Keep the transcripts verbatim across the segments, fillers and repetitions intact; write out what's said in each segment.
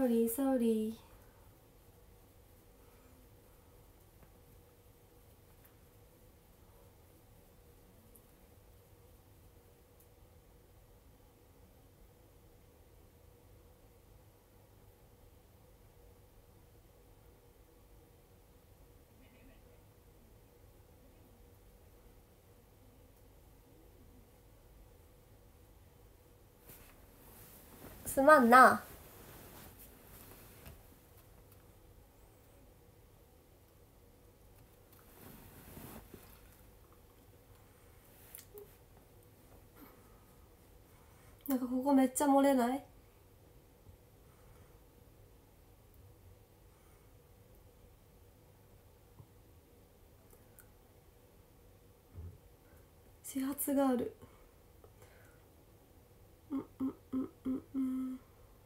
ソーリーソーリー。すまんな。なんかここめっちゃ漏れない？始発がある。うんうんうんうんうん。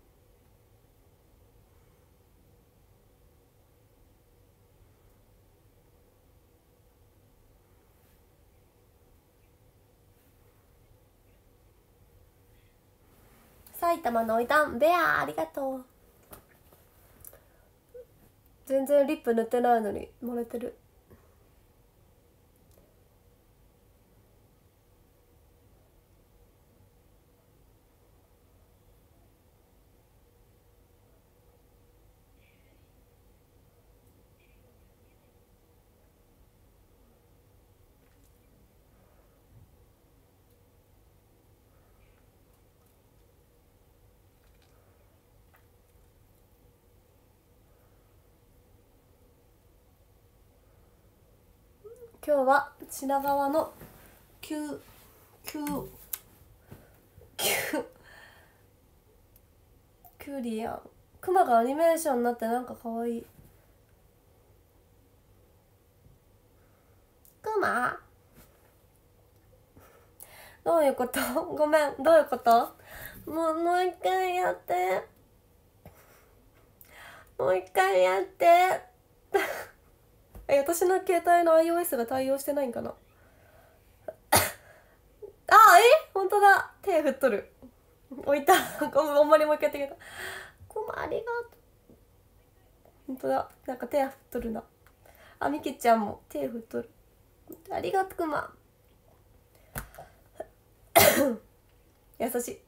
埼玉のおいたんベアありがとう。全然リップ塗ってないのに漏れてる。今日は品川のキュキュキュキュリアンクマがアニメーションになってなんかかわいい。クマどういうこと？ごめん、どういうこと？もうもう一回やって、もう一回やってえ、私の携帯の iOS が対応してないんかな。あ、え、本当だ。手振っとる。置いた。ほんまにもう一回やってくれた。コマありがとう。本当だ。なんか手振っとるな。あ、みきちゃんも手振っとる。ありがとう、クマ。優しい。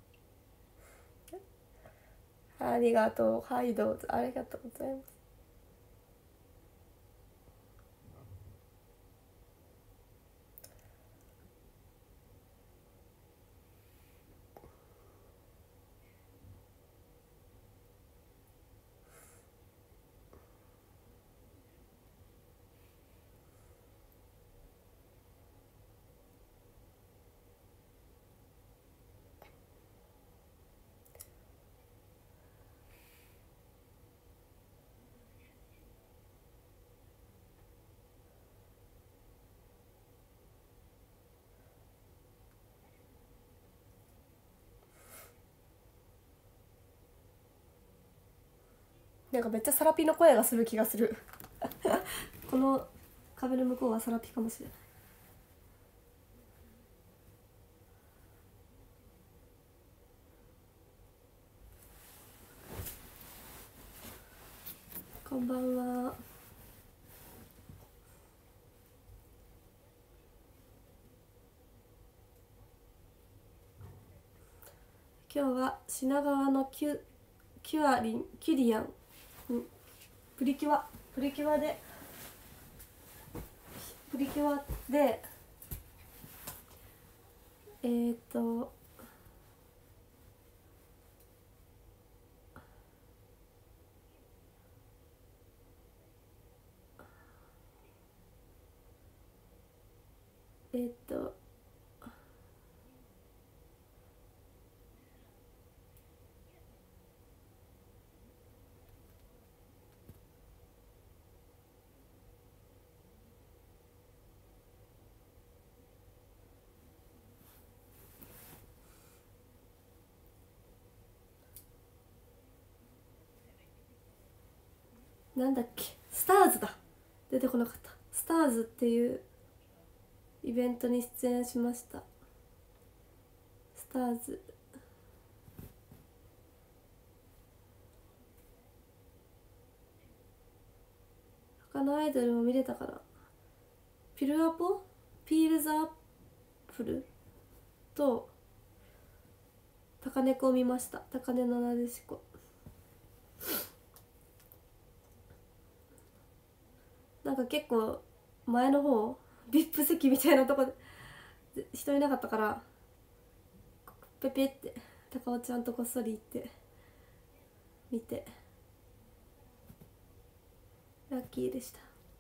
ありがとう。はい、どうぞ。ありがとうございます。なんかめっちゃサラピの声がする気がするこの壁の向こうはサラピかもしれない。こんばんは。今日は品川のキュキュアリンキュリアン、うん、プリキュアプリキュアでプリキュアでえー、っとえー、っとなんだっけ、スターズだ。出てこなかった。スターズっていうイベントに出演しました。スターズ他のアイドルも見れたから。ピルアポピールザアップルと高猫を見ました。高根のなでしこ。なんか結構前の方 ブイアイピー 席みたいなとこで人いなかったからペペって高尾ちゃんとこっそり行って見てラッキーでした。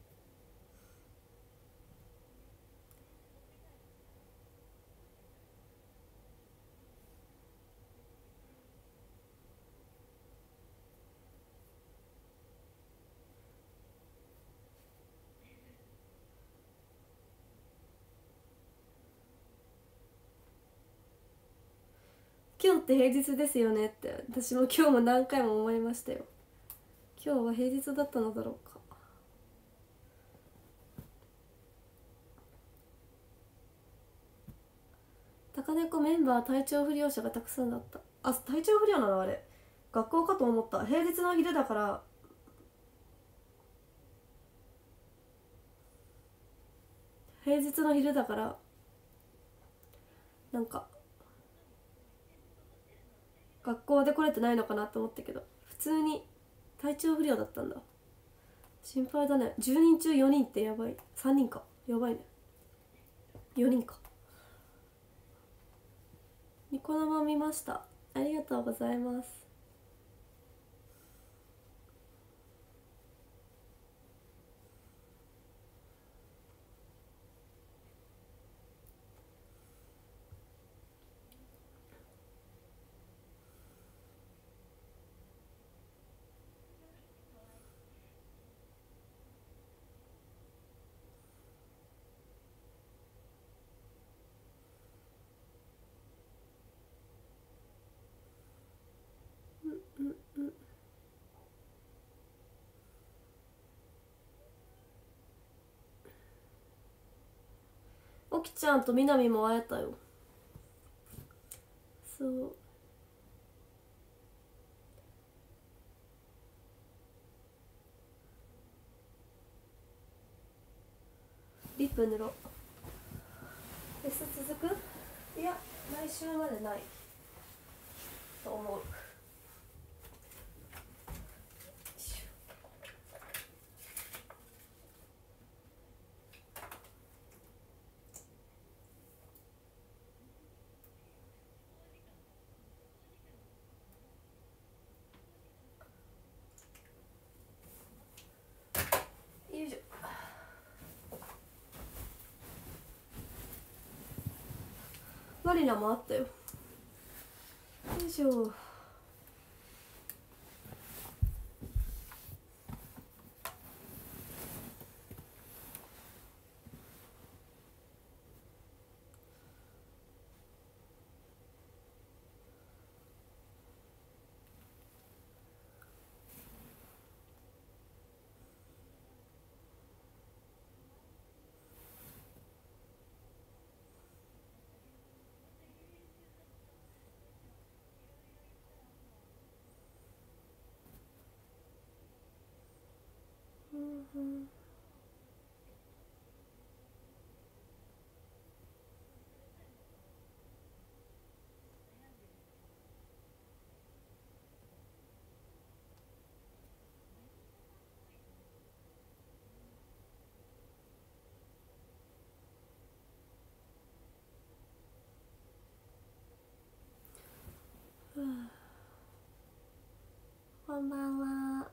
今日って平日ですよねって私も今日も何回も思いましたよ。今日は平日だったのだろうか。高猫メンバー体調不良者がたくさんだった。あ、体調不良なのあれ。学校かと思った。平日の昼だから平日の昼だからなんか学校で来れてないのかなと思ったけど普通に体調不良だったんだ。心配だね。じゅうにん中よにんってやばい。さんにんかやばいね。よにんか。ニコ生見ました。ありがとうございます。うんうんおきちゃんとみなみも会えたよ。そうリップ塗ろう。フェス続く？いや来週までないと思う。よいしょ。マリナもあったよ。よいしょ。うんうんこんばんは。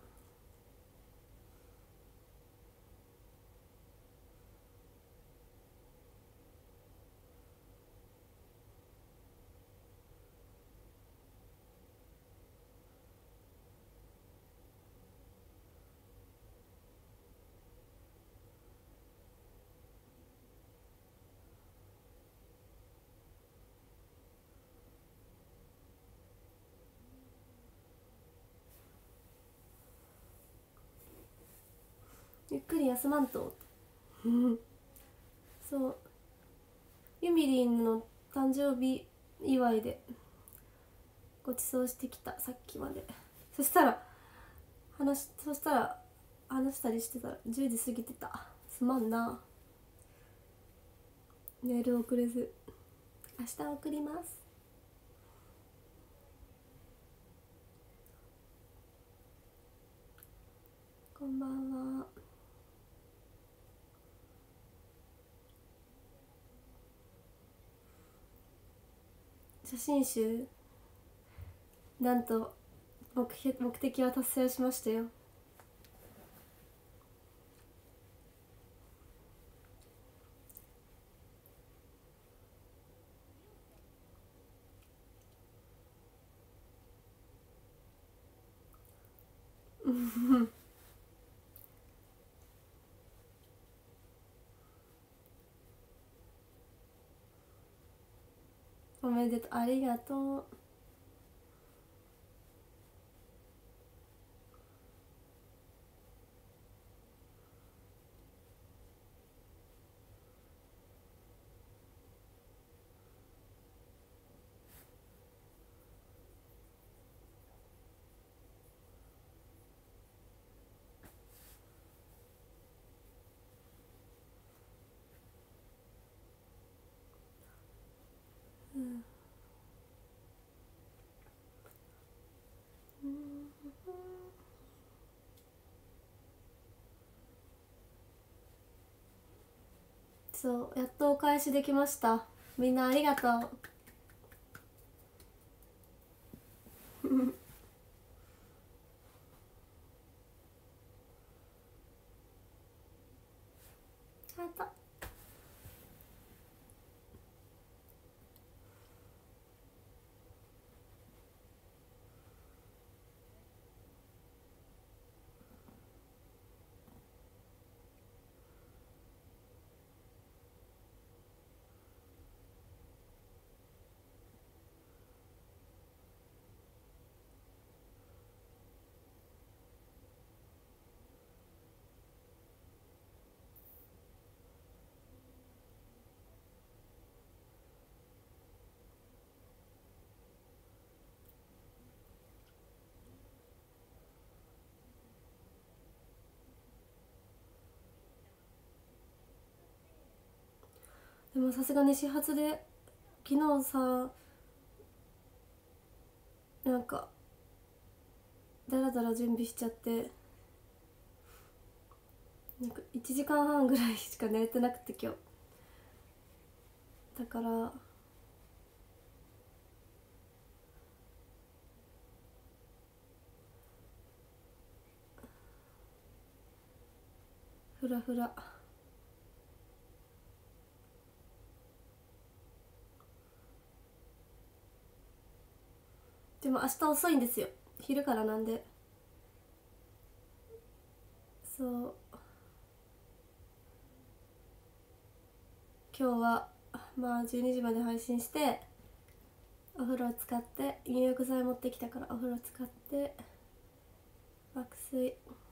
ゆっくり休まんとそうゆみりんの誕生日祝いでごちそうしてきた。さっきまでそしたら話そしたら話したりしてたらじゅうじ過ぎてた。すまんな、メール送れず。明日送ります。こんばんは。写真集なんと目目的は達成しましたよ。おめでとう、ありがとう。うん、そうやっとお返しできました。みんなありがとう。ハート。でもさすがに始発で昨日さ、なんかだらだら準備しちゃって、なんかいちじかんはんぐらいしか寝れてなくて今日。だからフラフラ。でも明日遅いんですよ、昼からなんで。そう今日はまあじゅうにじまで配信して、お風呂使って入浴剤持ってきたからお風呂使って爆睡。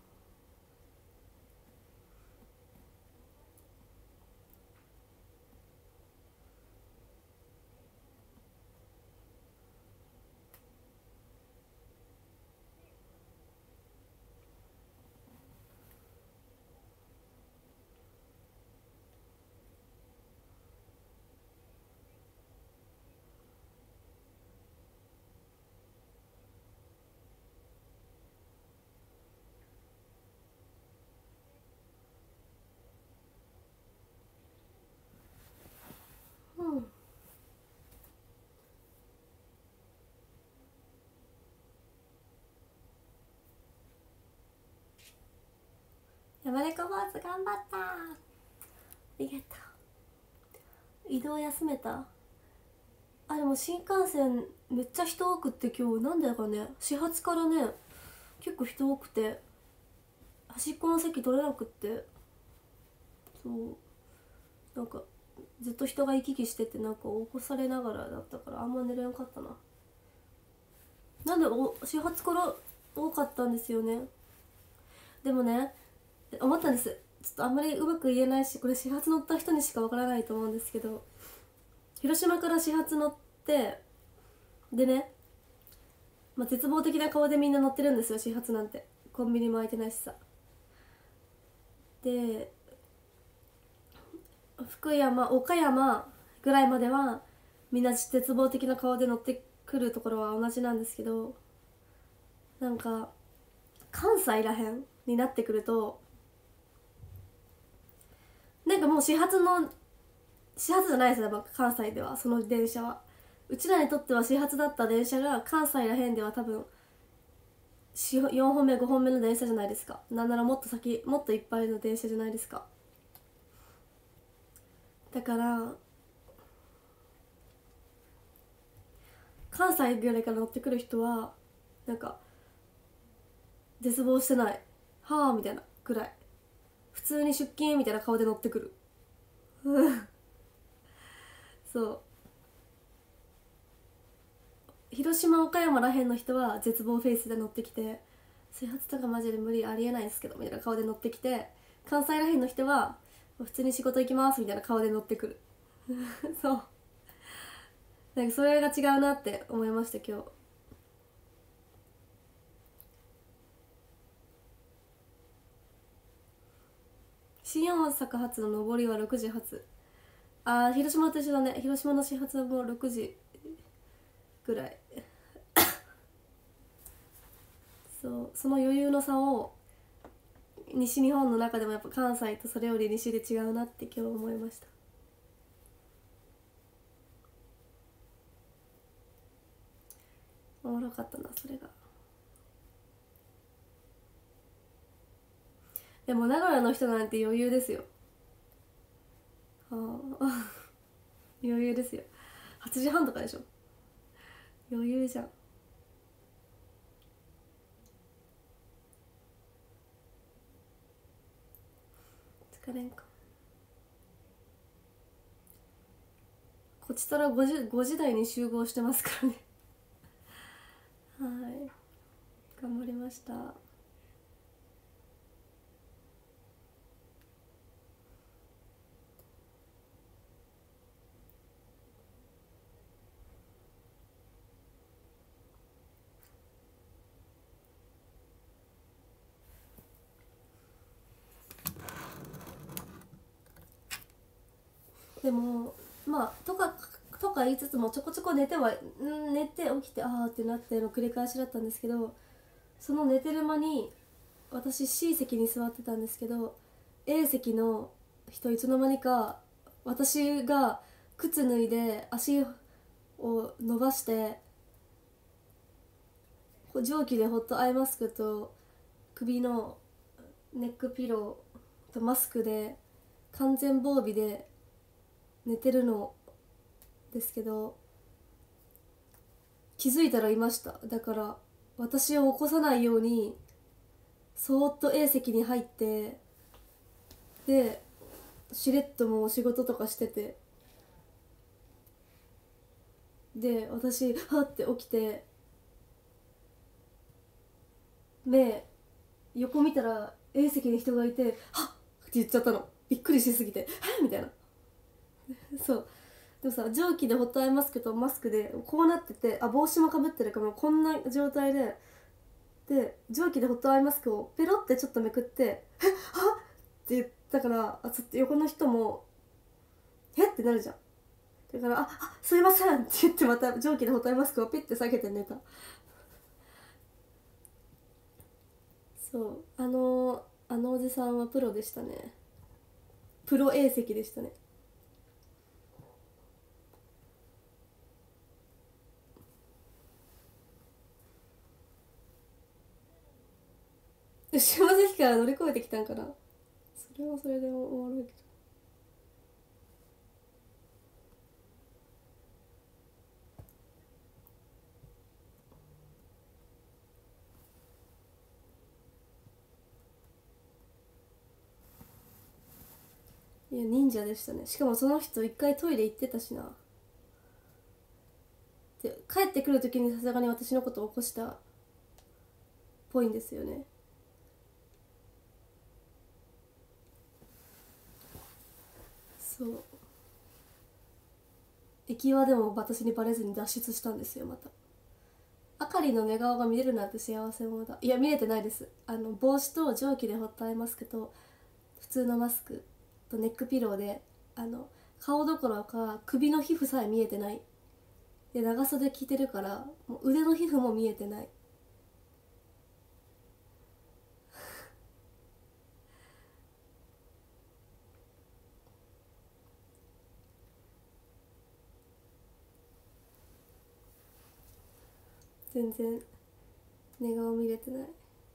うん。山猫坊主頑張った、ありがとう。移動休めた。あでも新幹線めっちゃ人多くって今日なんでかね、始発からね結構人多くて端っこの席取れなくって、そうなんかずっと人が行き来してて、なんか起こされながらだったからあんま寝れなかったな。なんでお始発から多かったんですよね。でもね思ったんです、ちょっとあんまりうまく言えないし、これ始発乗った人にしかわからないと思うんですけど、広島から始発乗ってでね、まあ、絶望的な顔でみんな乗ってるんですよ始発なんて。コンビニも開いてないしさ。 で福山岡山ぐらいまではみんな絶望的な顔で乗ってくるところは同じなんですけど、なんか関西らへんになってくるとなんかもう始発の始発じゃないですよ、関西では。その電車はうちらにとっては始発だった電車が関西らへんでは多分よんほんめごほんめの電車じゃないですか。なんならもっと先もっといっぱいの電車じゃないですか。だから関西ぐらいから乗ってくる人はなんか絶望してないはあみたいなぐらい普通に出勤みたいな顔で乗ってくるそう広島岡山らへんの人は絶望フェイスで乗ってきて、始発とかマジで無理ありえないですけどみたいな顔で乗ってきて、関西らへんの人は普通に仕事行きますみたいな顔で乗ってくるそうなんかそれが違うなって思いました今日。新大阪発の上りはろくじ発。あー広島と一緒だね。広島の始発はもうろくじぐらいそうその余裕の差を西日本の中でもやっぱ関西とそれより西で違うなって今日思いました。おもろかったなそれが。でも名古屋の人なんて余裕ですよ。あ余裕ですよ。はちじはんとかでしょ。余裕じゃん。疲れんか。こちとら 5, 時ごじ台に集合してますからねはい頑張りました。でもまあとかとか言いつつもちょこちょこ寝てはん寝て起きてあーってなっての繰り返しだったんですけど、その寝てる間に私 C 席に座ってたんですけど A 席の人いつの間にか私が靴脱いで足を伸ばして蒸気でホットアイマスクと首のネックピローとマスクで完全防備で寝てるのですけど、気づいたらいました。だから私を起こさないようにそーっと A 席に入って、でしれっともう仕事とかしてて、で私はって起きて目横見たら A 席に人がいて「はっ!」って言っちゃったの。びっくりしすぎて「はっ!」みたいなそうでもさ蒸気でホットアイマスクとマスクでこうなってて、あ帽子もかぶってるからこんな状態で、で蒸気でホットアイマスクをペロってちょっとめくって「えっはっ!」って言ったから、あちょっと横の人も「えっ!」ってなるじゃん。だから「ああすいません」って言ってまた蒸気でホットアイマスクをピッて下げて寝た。そうあのあのおじさんはプロでしたね。プロ A 席でしたね。下関から乗り越えてきたんかな。それはそれでおもろいけど、いや忍者でしたね。しかもその人一回トイレ行ってたしな。で帰ってくる時にさすがに私のことを起こしたっぽいんですよね。そう駅輪でも私にバレずに脱出したんですよ。またあかりの寝顔が見れるなんて幸せ者だ。いや見れてないです。あの帽子と蒸気でホットアイマスクと普通のマスクとネックピローで、あの顔どころか首の皮膚さえ見えてない。で長袖着てるからもう腕の皮膚も見えてない。全然寝顔見れてない。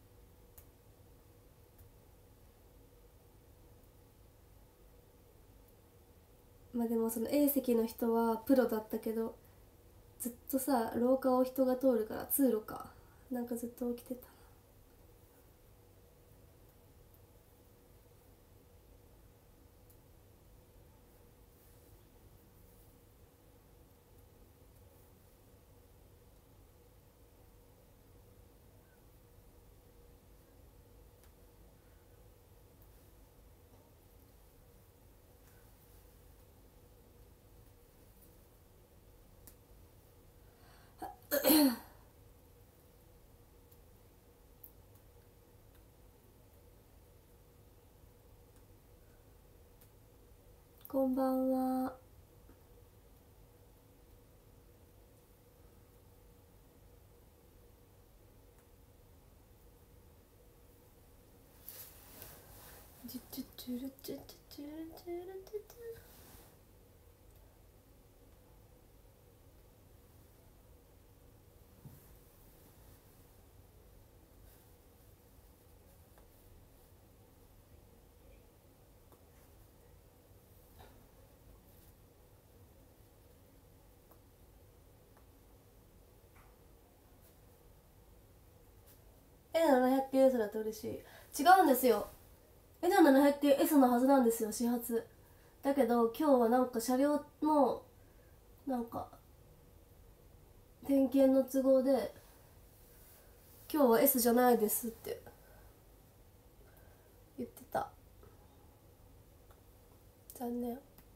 まあでもその A 席の人はプロだったけど、ずっとさ廊下を人が通るから、通路かなんかずっと起きてた。こんばんは。チュチュチュルチュチュチュルチュルチュチュ。エヌななひゃく 系 S だと嬉しい。違うんですよ。エヌななひゃく 系 S のはずなんですよ、始発。だけど今日はなんか車両のなんか点検の都合で今日は S じゃないですって言ってた。残念。見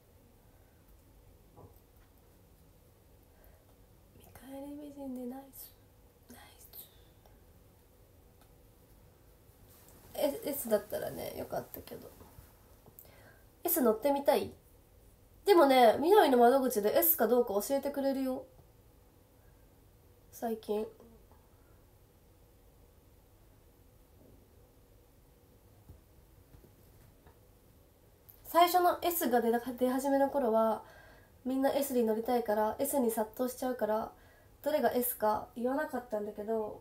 返り美人でナイスナイス。 S, S だったらねよかったけど、 S 乗ってみたい。でもね、みどりの窓口で S かどうか教えてくれるよ最近。最初の S が出出始めの頃はみんな S に乗りたいから S に殺到しちゃうから、どれが S か言わなかったんだけど、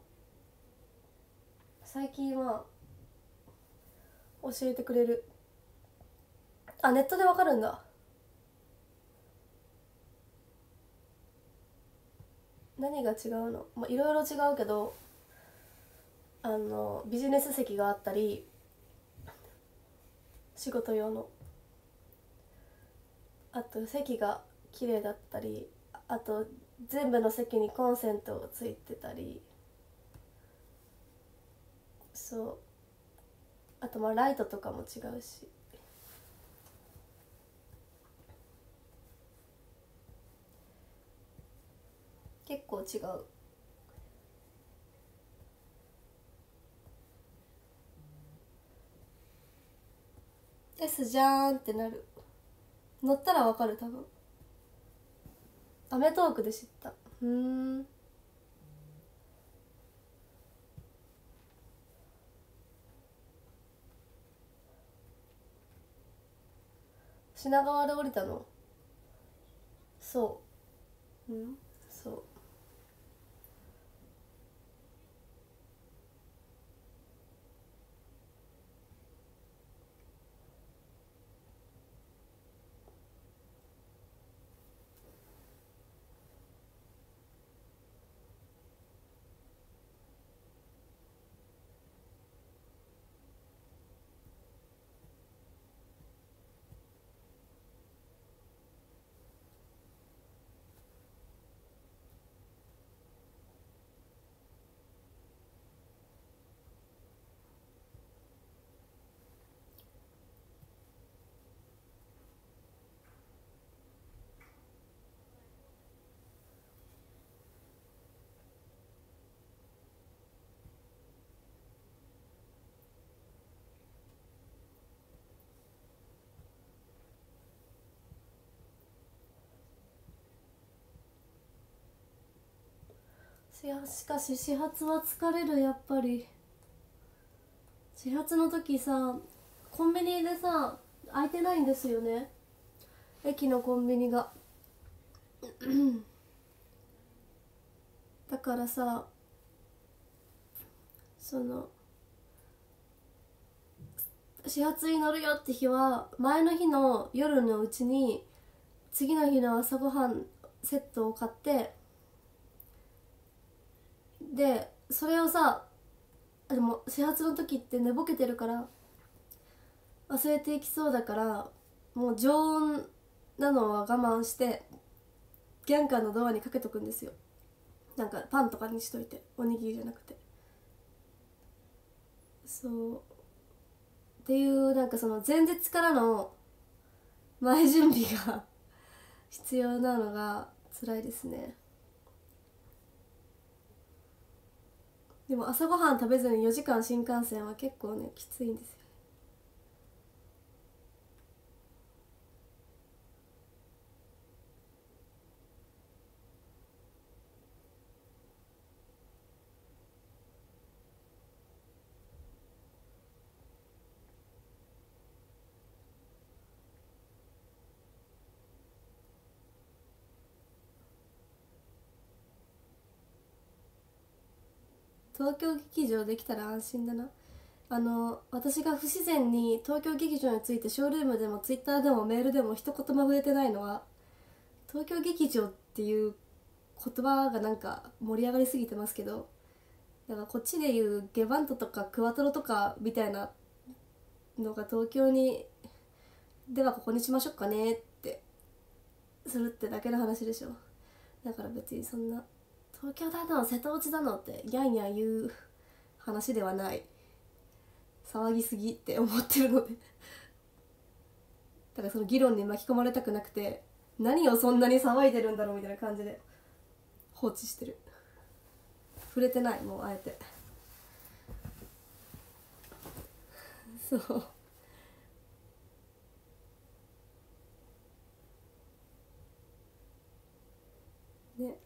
最近は教えてくれる。あ、ネットでわかるんだ。何が違うの？まあいろいろ違うけど、あのビジネス席があったり、仕事用の、あと席が綺麗だったり、あと全部の席にコンセントがついてたり、そう、あとまあライトとかも違うし、結構違う。S じゃーんってなる。乗ったらわかる多分。アメトーークで知った。うーん。品川で降りたの？そう。うん、そう。 いやしかし始発は疲れる。やっぱり始発の時さ、コンビニでさ空いてないんですよね、駅のコンビニがだからさ、その始発に乗るよって日は前の日の夜のうちに次の日の朝ごはんセットを買って、でそれをさ、でも始発の時って寝ぼけてるから忘れていきそうだから、もう常温なのは我慢して玄関のドアにかけとくんですよ。なんかパンとかにしといて、おにぎりじゃなくて。そうっていう、なんかその前日からの前準備が必要なのが辛いですね。でも朝ごはん食べずによじかん新幹線は結構ねきついんですよ。東京劇場できたら安心だな。あの私が不自然に東京劇場についてショールームでもツイッターでもメールでも一言も触れてないのは、東京劇場っていう言葉がなんか盛り上がりすぎてますけど、だからこっちでいうゲバントとかクワトロとかみたいなのが東京に、ではここにしましょうかねってするってだけの話でしょ。だから別にそんな東京だの瀬戸内だのってギャンギャン言う話ではない。騒ぎすぎって思ってるのでだからその議論に巻き込まれたくなくて、何をそんなに騒いでるんだろうみたいな感じで放置してる。触れてない、もうあえて。そうね、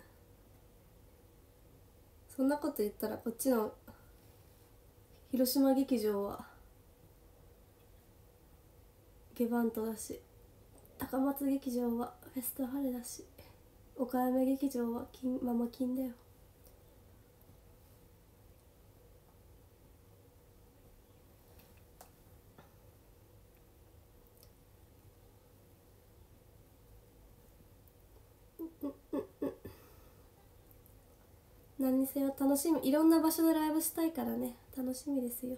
そんなこと言ったらこっちの広島劇場はゲバントだし、高松劇場はフェスタハレだし、岡山劇場は金ママ金だよ。何にせよ楽しみ、いろんな場所でライブしたいからね、楽しみですよ。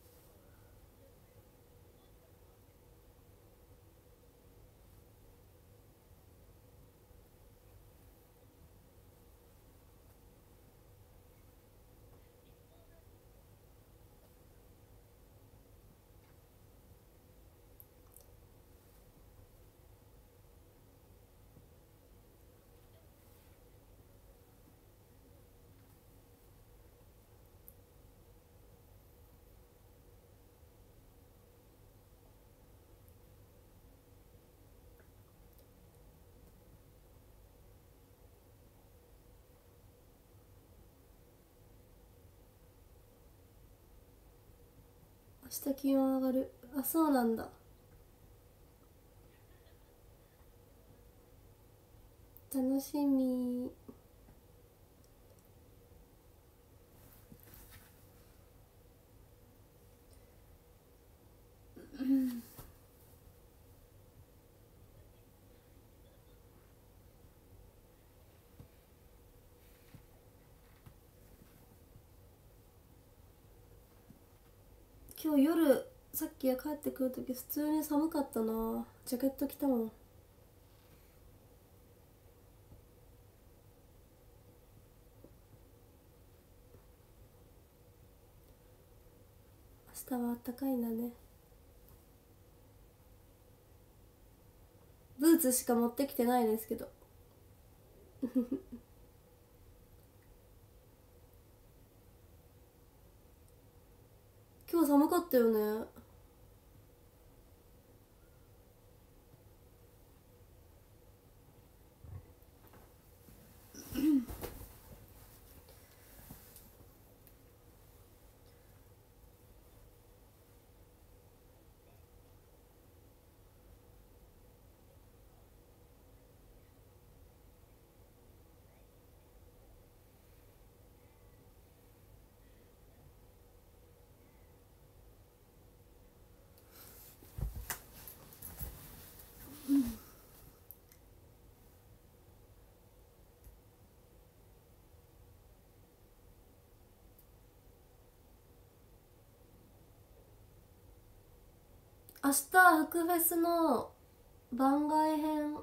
明日気温上がる。あ、そうなんだ。楽しみ。今日夜さっき帰ってくる時普通に寒かったな。ジャケット着たもん。明日はあったかいんだね。ブーツしか持ってきてないですけど今日寒かったよね。 日福フェスの番外編、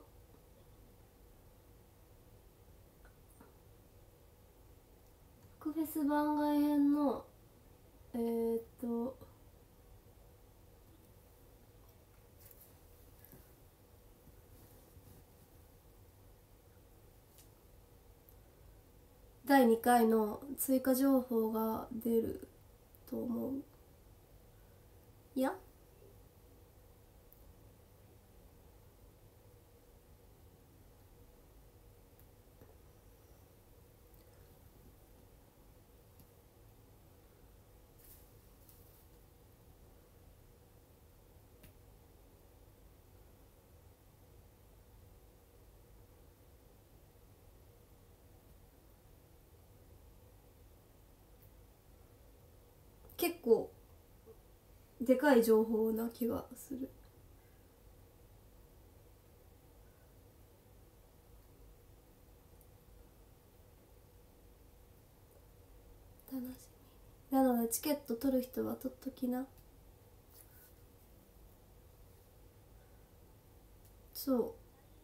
福フェス番外編のえー、っとだいにかいの追加情報が出ると思う。いや結構でかい情報な気がする。楽しみなのでチケット取る人は取っときな。そう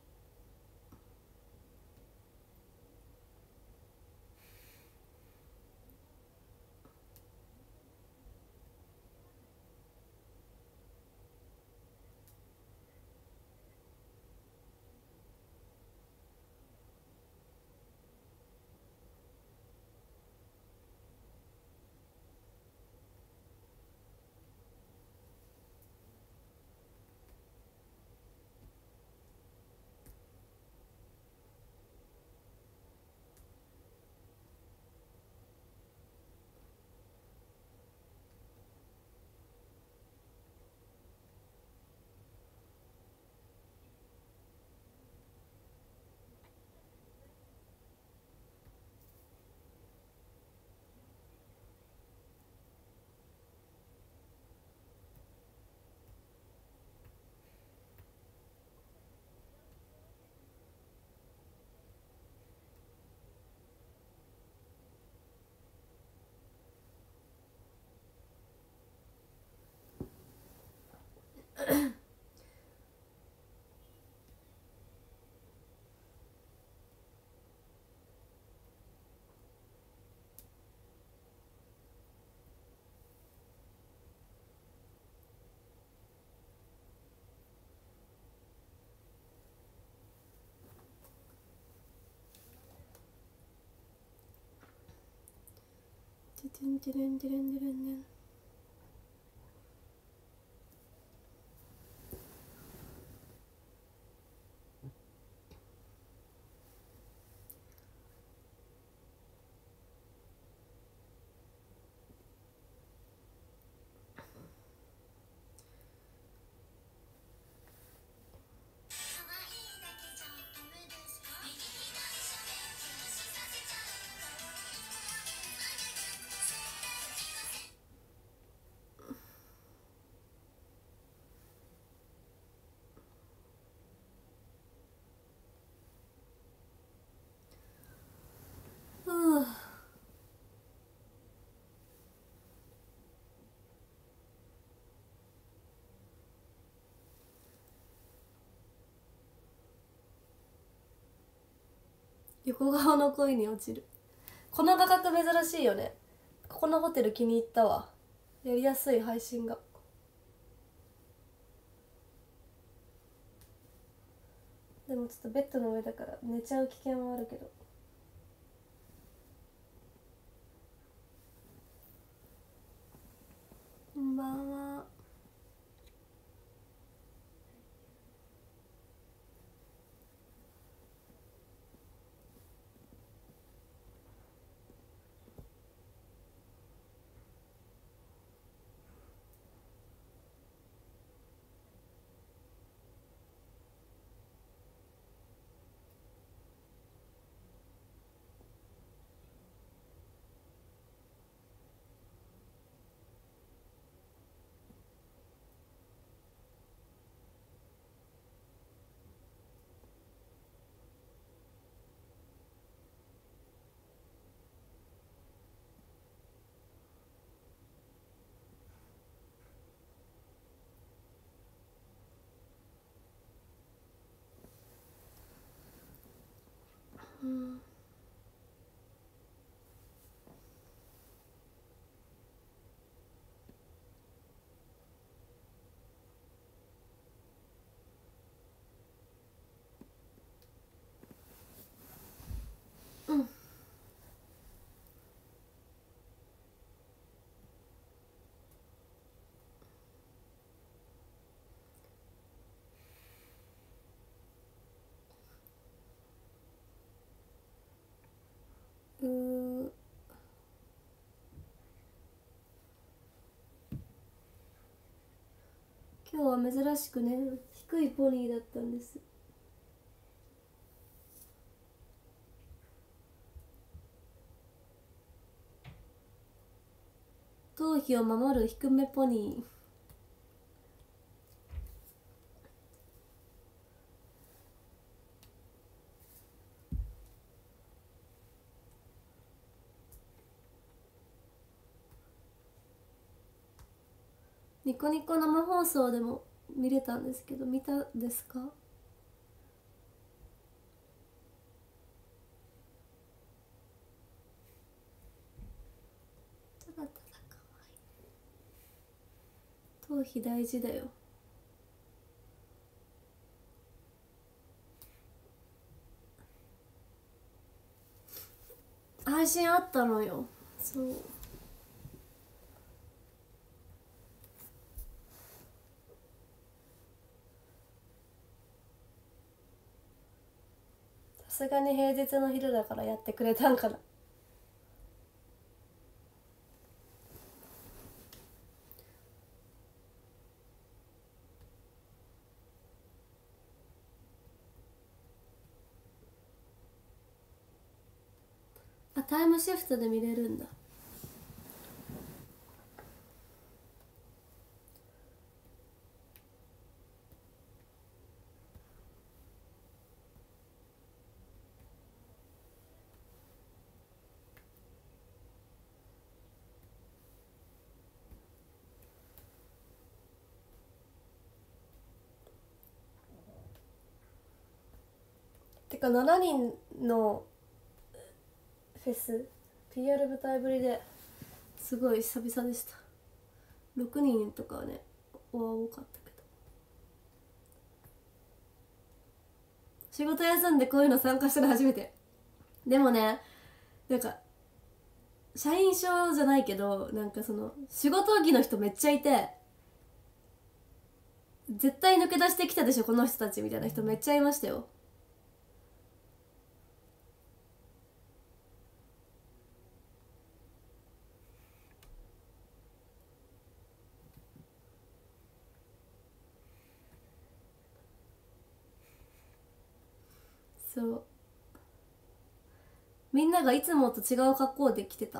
てんてれんてれんてれんねん。うぅ横顔の恋に落ちる。この価格珍しいよね。ここのホテル気に入ったわ。やりやすい配信が。でもちょっとベッドの上だから寝ちゃう危険はあるけど。こんばんは。 うんうんうー今日は珍しくね低いポニーだったんです。頭皮を守る低めポニー。ニコニコ生放送でも見れたんですけど、見たですか？ただただ可愛い。頭皮大事だよ。配信あったのよ。そうさすがに平日の昼だからやってくれたんかな。あ、タイムシフトで見れるんだ。てかしちにんのフェス ピーアール 舞台ぶりですごい久々でした。ろくにんとかはね多かったけど、仕事休んでこういうの参加したの初めて。でもね、なんか社員証じゃないけど、なんかその仕事着の人めっちゃいて、絶対抜け出してきたでしょこの人たちみたいな人めっちゃいましたよ。そう、みんながいつもと違う格好で着てた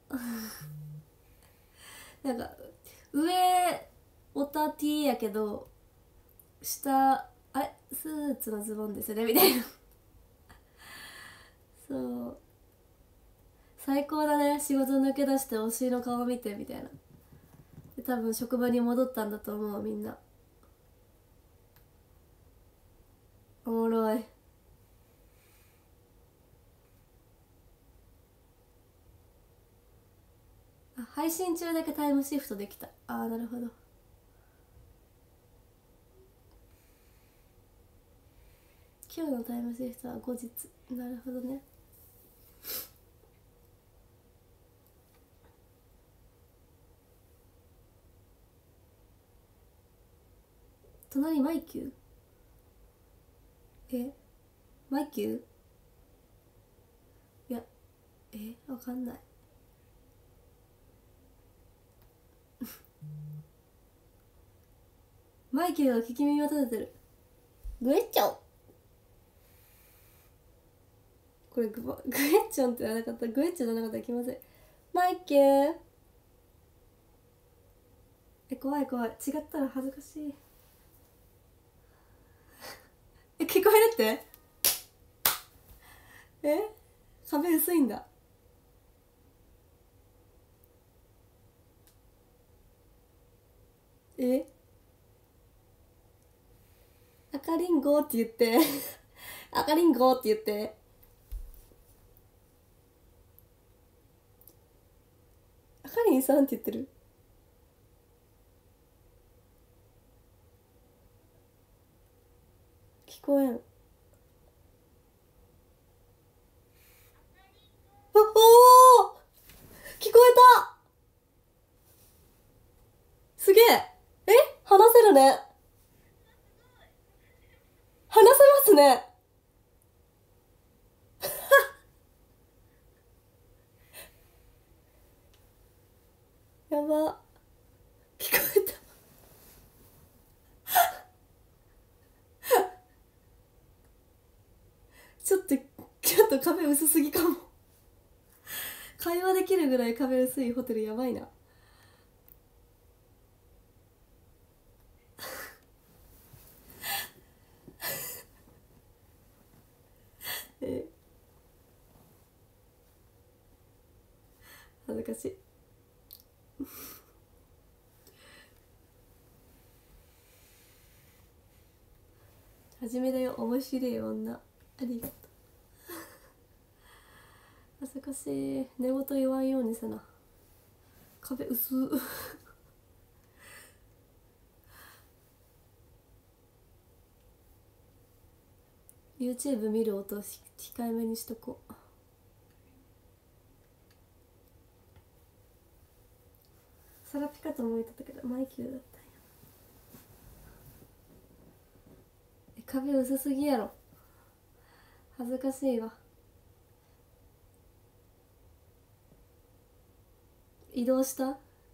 なんか上オタ T やけど下あれスーツのズボンですよねみたいなそう最高だね。仕事抜け出して推しの顔見てみたいな。で多分職場に戻ったんだと思う。みんなおもろい。あ、配信中だけタイムシフトできた。あーなるほど。今日のタイムシフトは後日。なるほどね。隣マイキューえマイキューいやえわかんないマイキューが聞き耳を立ててる。グエッチョンこれグバグエッチョンって言わなかった。グエッチョンじゃなかったら気まずい。マイキューえ怖い怖い。違ったら恥ずかしいえ聞こえるってえ壁薄いんだ。え赤リンゴって言って赤リンゴって言って員さんって言ってる。聞こえん。おお聞こえた。すげえ。え、話せるね。話せますね。やば。聞こえた。ちょっとちょっと壁薄すぎかも。会話できるぐらい壁薄いホテルやばいな。え恥ずかしい。はじめだよ面白い女。ありがとう。恥ずかしい。寝言言わんようにせな。壁薄YouTube 見る音控えめにしとこう。サラピカとも言ったけどマイキューだったんや。え、壁薄すぎやろ。恥ずかしいわ。移動した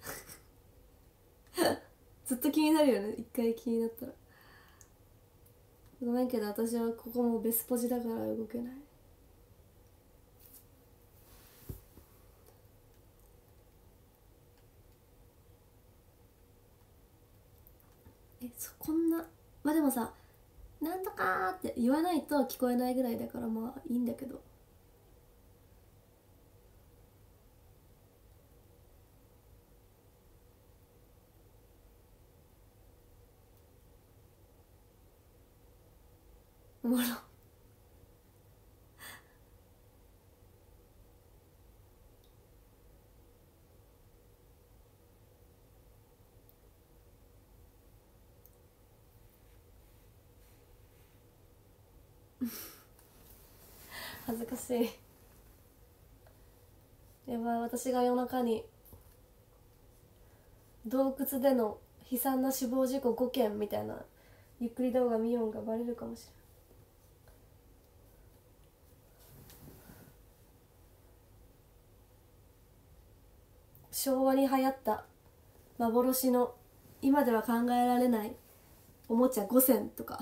ずっと気になるよね、一回気になったら。ごめんけど私はここもベスポジだから動けない。え、そこんな、まあでもさ、なんとかーって言わないと聞こえないぐらいだからまあいいんだけど。おもろ。恥ずかしい。やばい、私が夜中に洞窟での悲惨な死亡事故ごけんみたいなゆっくり動画見よんがバレるかもしれない。昭和に流行った幻の今では考えられないおもちゃごせんとか。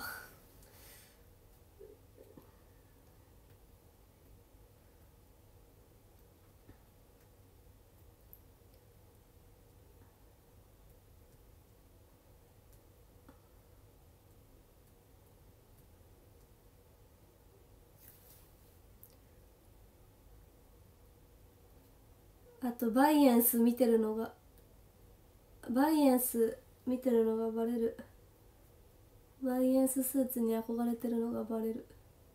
あとバイエンス見てるのがバイエンス見てるのがバレる。バイエンススーツに憧れてるのがバレる。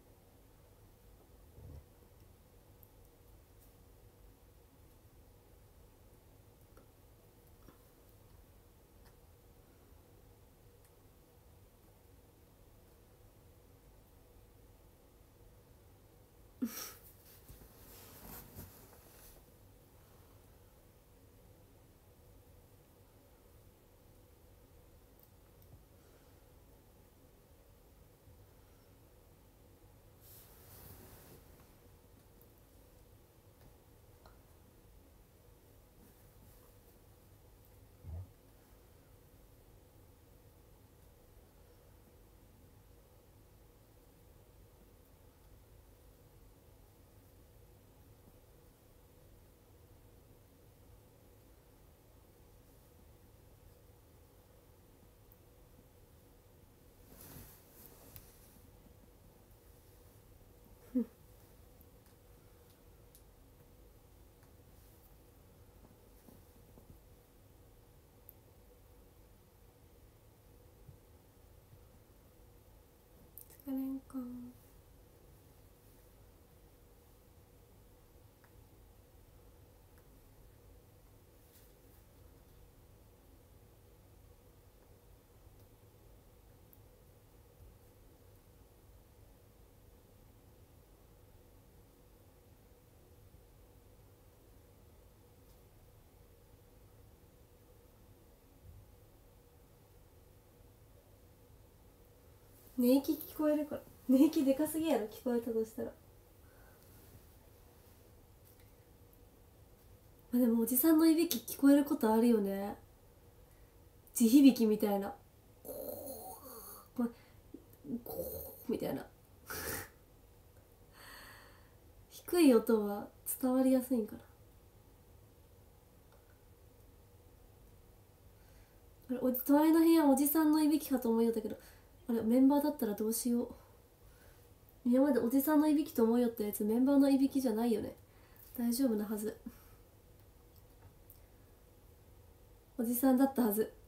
疲れんか。 寝息聞こえるから。寝息でかすぎやろ、聞こえたとしたら。まあ、でもおじさんのいびき聞こえることあるよね。地響きみたいな、こうみたいな低い音は伝わりやすいんかな。あれ、お隣の部屋おじさんのいびきかと思いよったけど、あれメンバーだったらどうしよう。今までおじさんのいびきと思いよったやつメンバーのいびきじゃないよね。大丈夫なはず。おじさんだったはず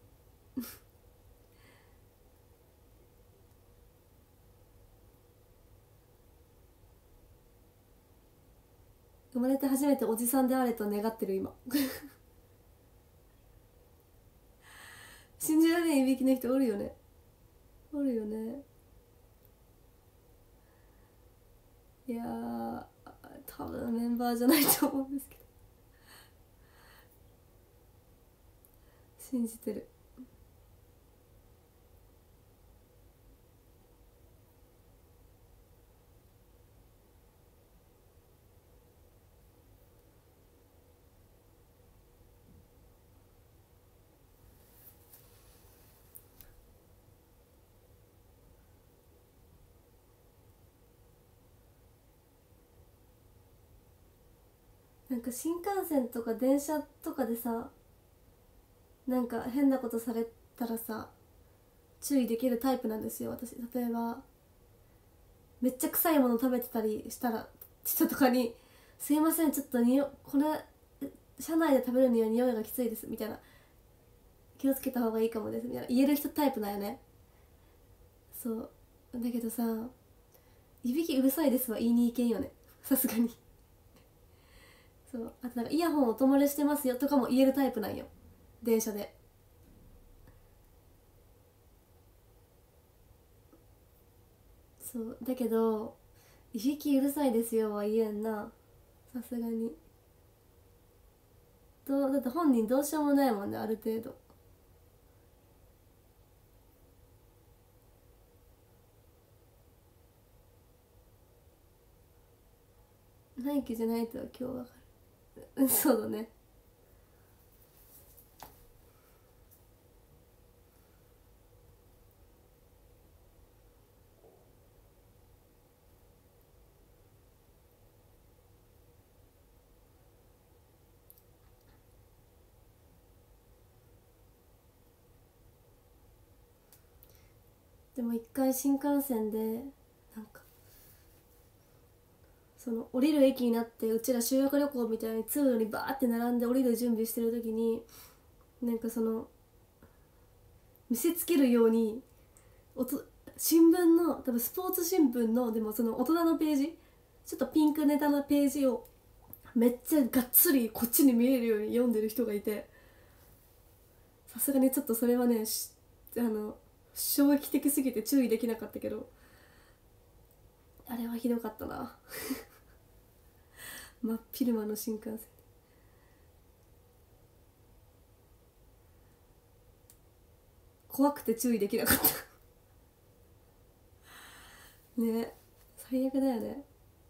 生まれて初めておじさんであれと願ってる今信じられないいびきの人おるよね。おるよね。いやー、多分メンバーじゃないと思うんですけど信じてる。なんか新幹線とか電車とかでさ、なんか変なことされたらさ注意できるタイプなんですよ私。例えばめっちゃ臭いもの食べてたりしたら人とかに「すいませんちょっとにおこれ車内で食べるには匂いがきついです」みたいな「気をつけた方がいいかもです」みたいな言える人タイプなんよね。そうだけどさ「いびきうるさいです」は言いに行けんよね、さすがに。そうあとなんかイヤホン音漏れしてますよとかも言えるタイプなんよ、電車で。そうだけど「いびきうるさいですよ」は言えんな、さすがに。どうだって本人どうしようもないもんね、ある程度。内気じゃないとは今日わかる。うんそうだね。でも一回新幹線でなんかその降りる駅になって、うちら修学旅行みたいに通路にバーって並んで降りる準備してる時に、なんかその見せつけるようにおと新聞の多分スポーツ新聞のでもその大人のページ、ちょっとピンクネタのページをめっちゃがっつりこっちに見えるように読んでる人がいて、さすがにちょっとそれはねあの衝撃的すぎて注意できなかったけど、あれはひどかったな真っ昼間の新幹線、怖くて注意できなかったね、最悪だよね。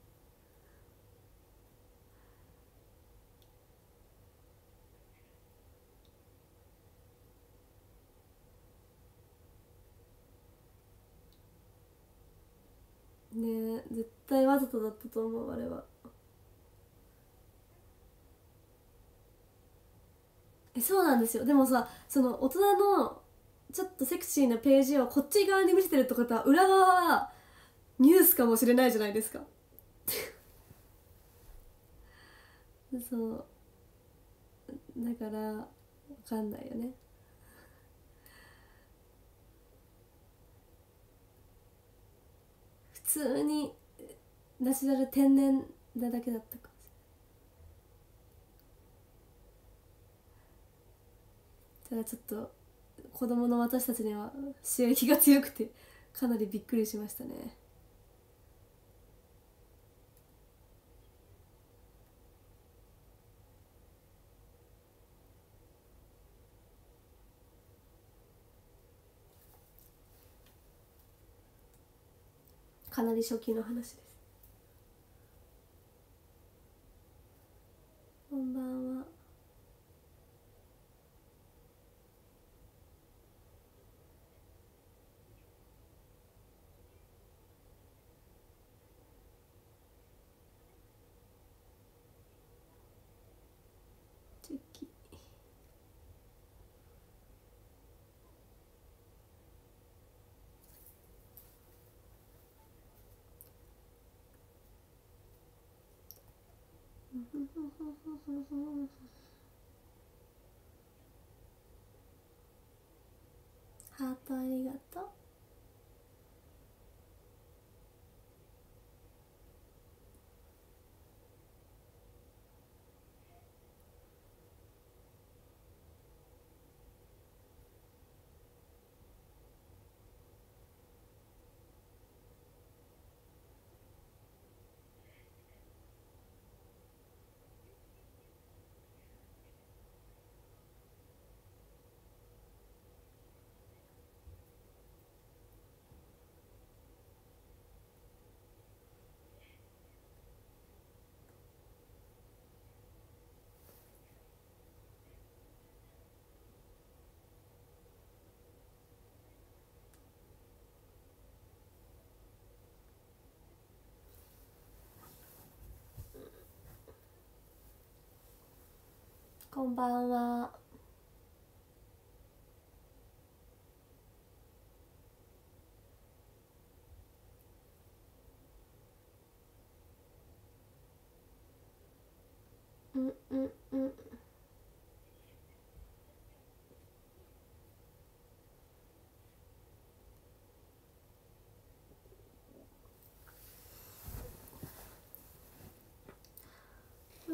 ね絶対わざとだったと思うあれは。えそうなんですよ。でもさその大人のちょっとセクシーなページをこっち側に見せてるってことは裏側はニュースかもしれないじゃないですかそうだから分かんないよね。普通にナチュラル天然なだけだったかもしれない。ただちょっと子供の私たちには刺激が強くてかなりびっくりしましたね。 かなり初期の話です。こんばんは。チキハートありがとう。こんばんは。うんうんうん。うん。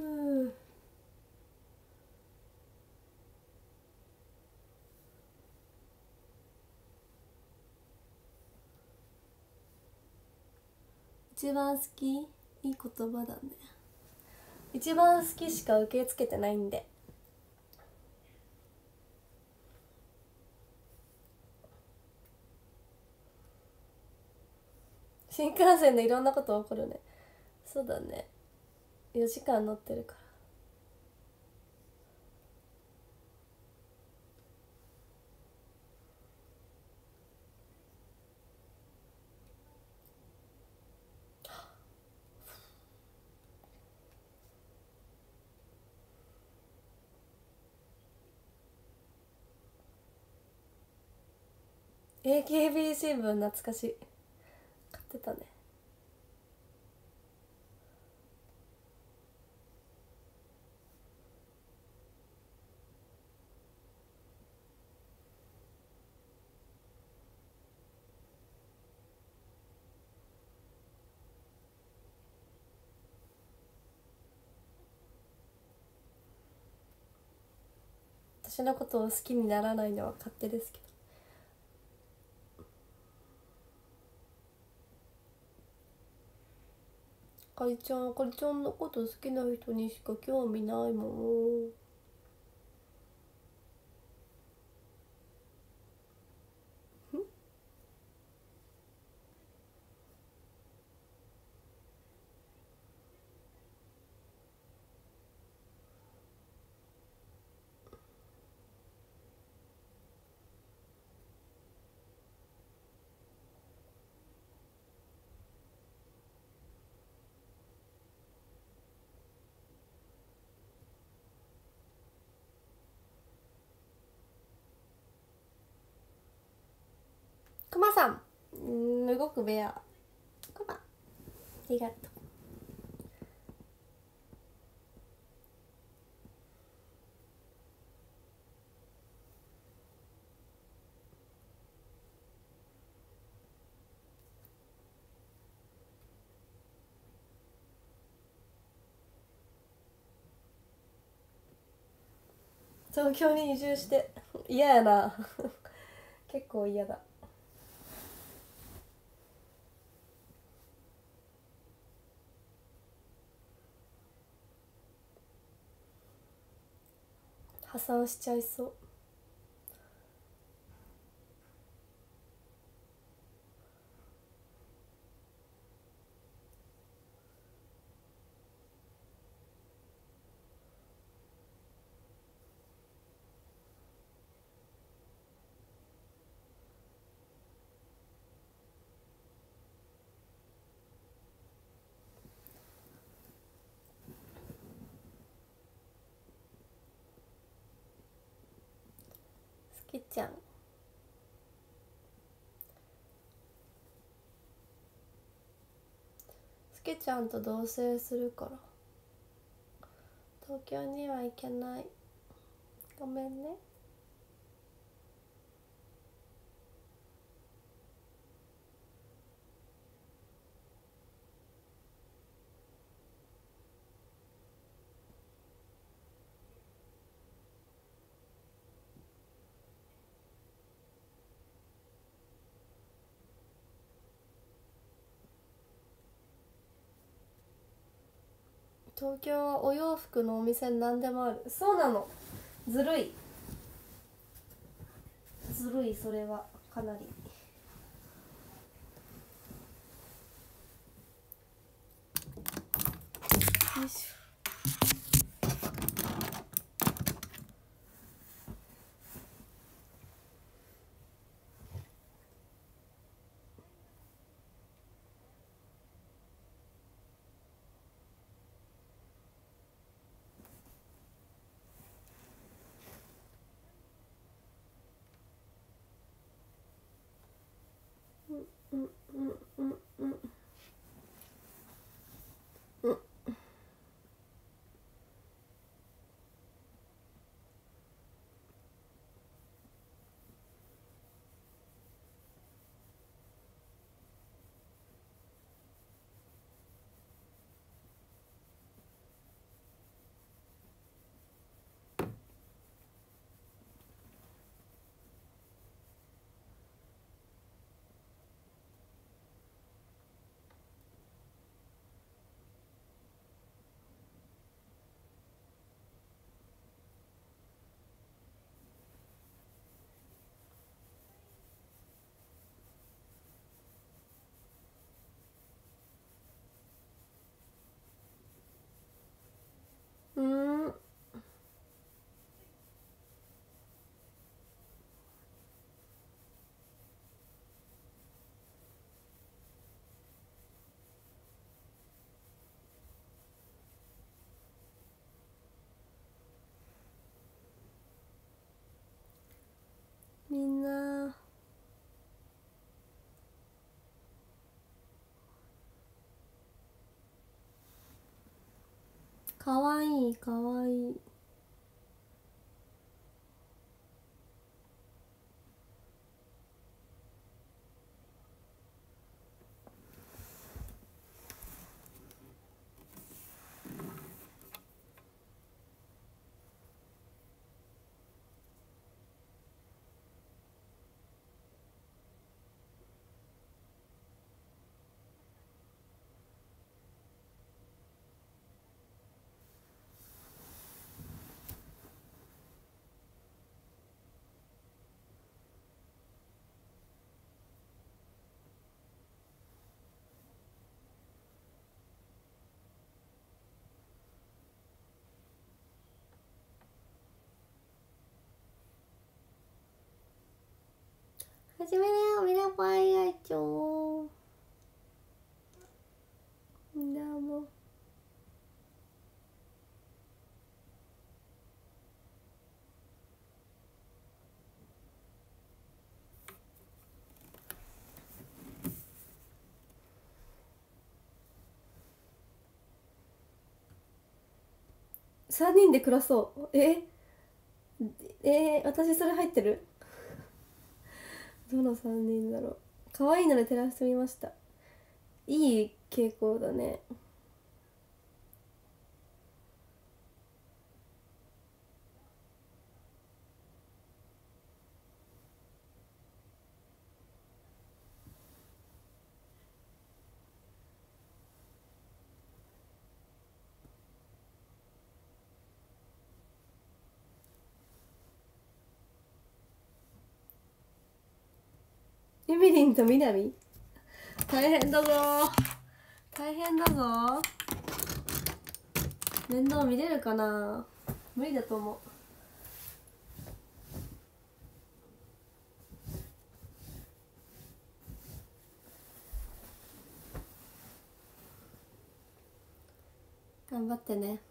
一番好き、いい言葉だね。一番好きしか受け付けてないんで。新幹線でいろんなこと起こるね。そうだね。よじかん乗ってるから。エーケービー 新聞懐かしい。買ってたね。私のことを好きにならないのは勝手ですけど。あかりちゃん、あかりちゃんのこと好きな人にしか興味ないもん。くまさん、んー動くベア。くま、ありがとう。東京に移住して嫌やな結構嫌だ。破産しちゃいそう。 けちゃんすけちゃんと同棲するから東京には行けない、ごめんね。東京はお洋服のお店何でもある。そうなの、ずるいずるい、それはかなり。よいしょ。うんうんうんうんうん。うーん、みんなかわいいかわいい。はじめだよ、みなぱいあいちょー。みんなもうさんにんで暮らそう。ええー、私それ入ってる？どのさんにんだろう。可愛いので照らしてみました。いい傾向だね。エミリンとミナミ、大変だぞー、大変だぞー。面倒見れるかな。無理だと思う。頑張ってね。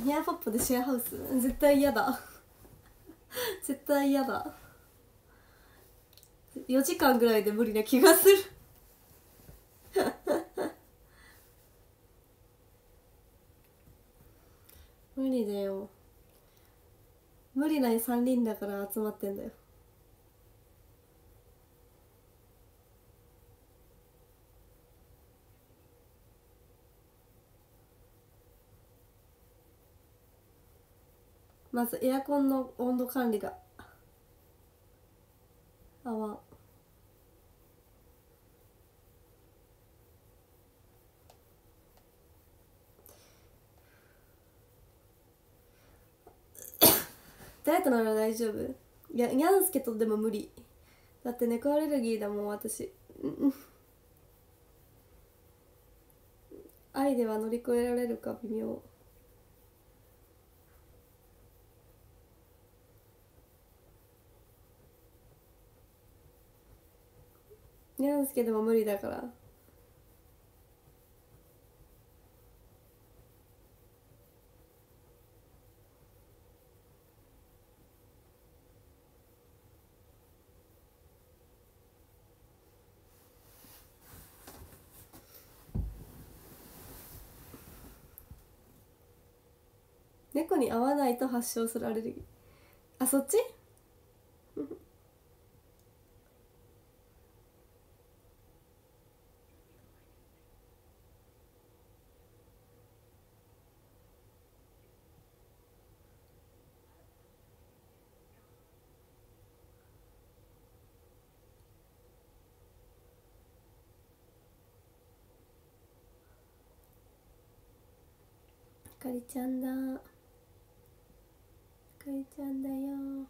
ニャーポップでシェアハウス絶対嫌だ絶対嫌だ。よじかんぐらいで無理な気がする無理だよ。無理ないさんにんだから集まってんだよ。まずエアコンの温度管理が合わん。ダイエットなら大丈夫。いやニャンスケとでも無理だって猫アレルギーだもん私。愛では乗り越えられるか微妙。ニャンスケでも無理だから。猫に合わないと発症するアレルギー。あ、そっちあかりちゃんだ。あかりちゃんだよ。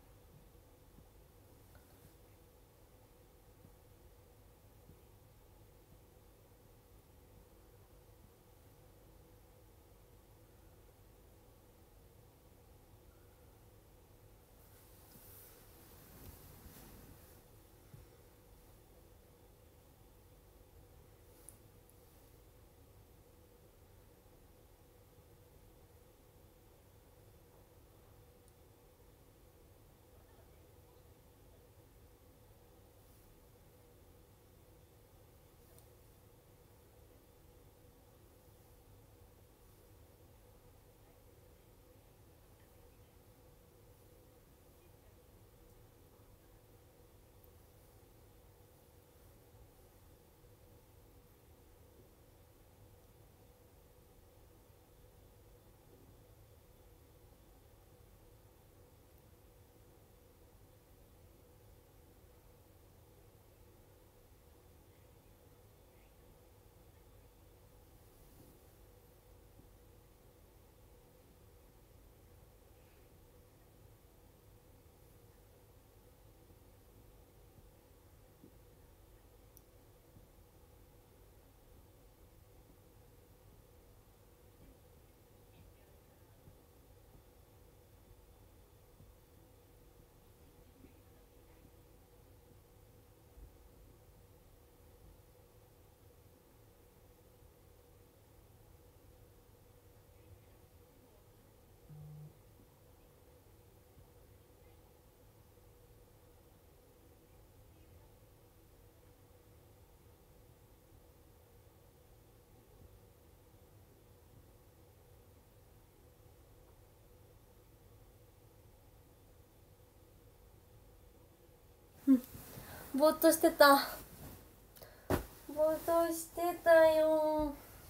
ぼーっとしてた。ぼーっとしてたよ。よ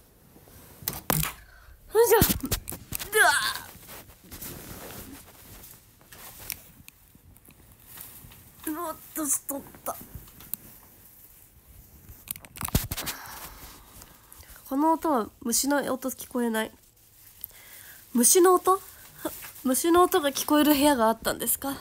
いしょ。ではぼーっとしとった。この音は虫の音聞こえない。虫の音虫の音が聞こえる部屋があったんですか？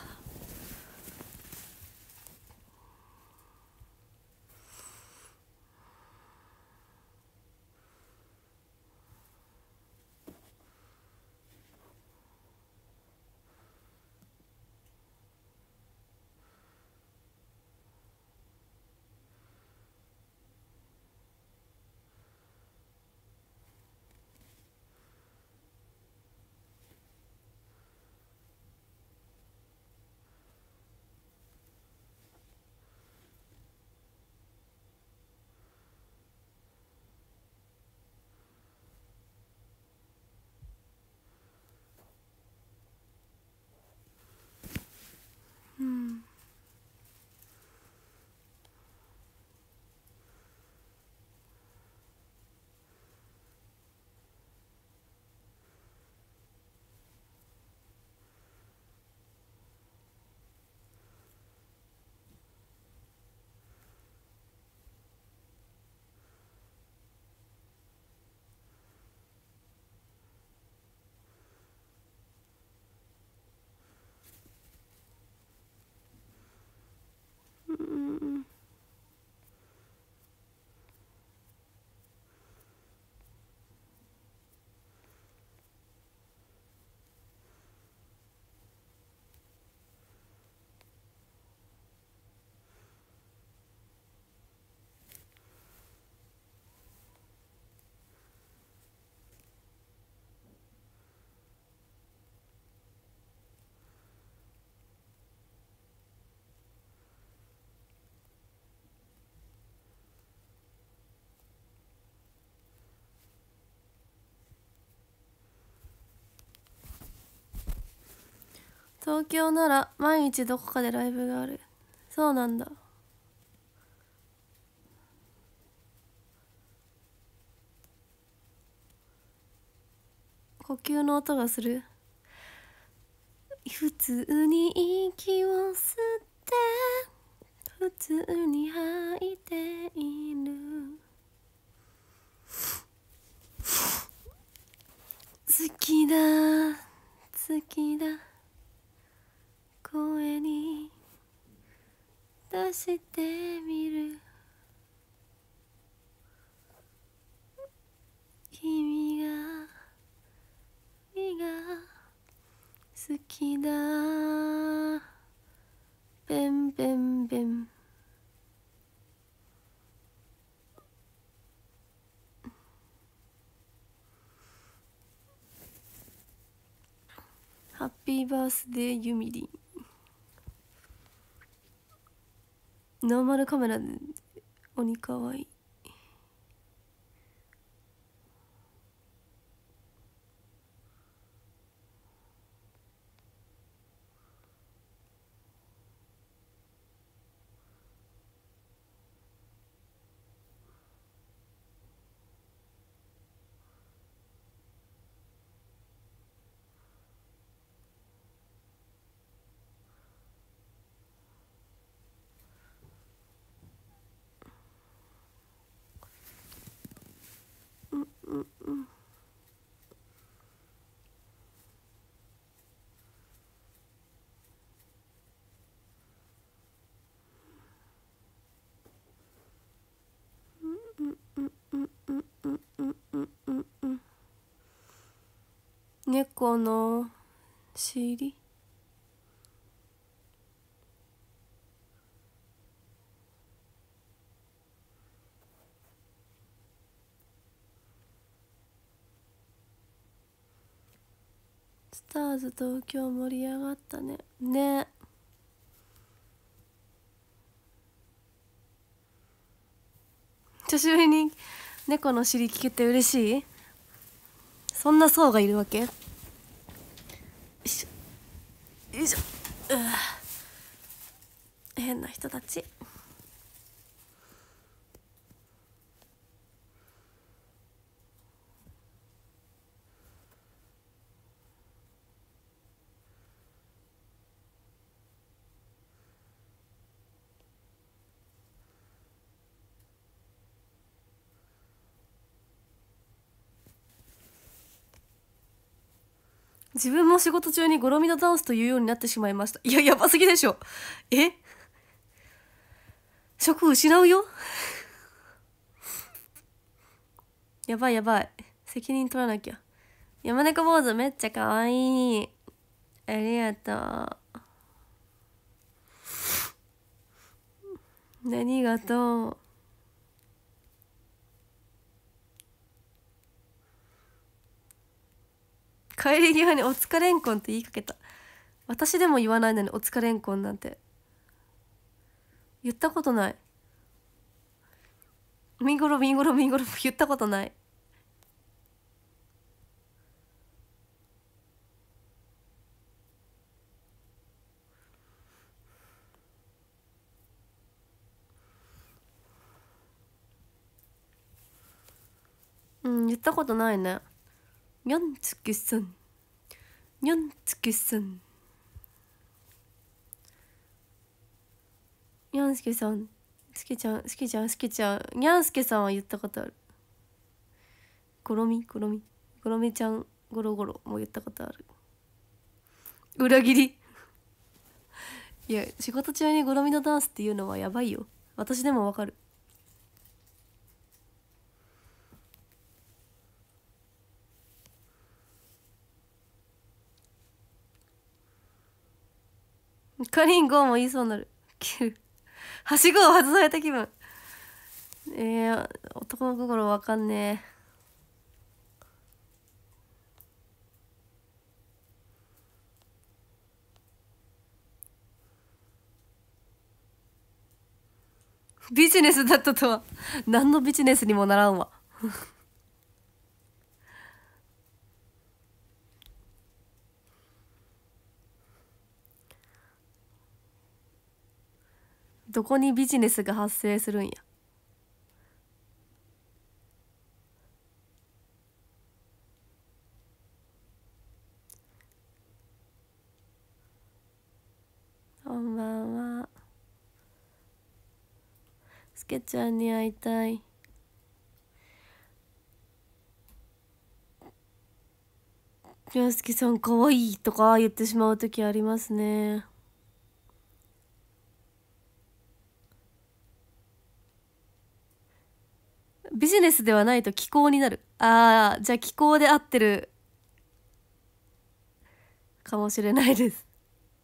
東京なら毎日どこかでライブがある。そうなんだ。呼吸の音がする。普通に息を吸って普通に吐いている。好きだ好きだ声に出してみる。君が君が好きだベンベンベン。ハッピーバースデーユミリン。ノーマルカメラで鬼かわいい。うんうんうん猫の尻。スターズ東京盛り上がったね。ね。久しぶりに猫の尻聞けて嬉しい。そんな層がいるわけ。よいしょよいしょ。うわ変な人たち。自分も仕事中にゴロミのダンスというようになってしまいました。いや、やばすぎでしょ。え職失うよ。やばいやばい。責任取らなきゃ。山猫坊主めっちゃかわいい。ありがとう。何がとう。帰り際におつかれんこんって言いかけた。私でも言わないのにおつかれんこんなんて言ったことない。ミンゴロミンゴロミンゴロ言ったことない。うん言ったことないね。にゃんつけさんにゃんつけさんにゃんすけさんすけちゃんすけちゃんすけちゃんにゃんすけさんは言ったことある。ゴロミゴロミゴロミちゃんゴロゴロも言ったことある。裏切りいや仕事中にゴロミのダンスっていうのはやばいよ。私でもわかる。カリンゴも言いそうになる。はしごを外された気分。えー、男の心わかんねえ。ビジネスだったとは何のビジネスにもならんわどこにビジネスが発生するんや。こんばんは。すけちゃんに会いたい。洋介さんかわいいとか言ってしまう時ありますね。ビジネスではないと気候になる。ああ、じゃあ気候で合ってるかもしれないです。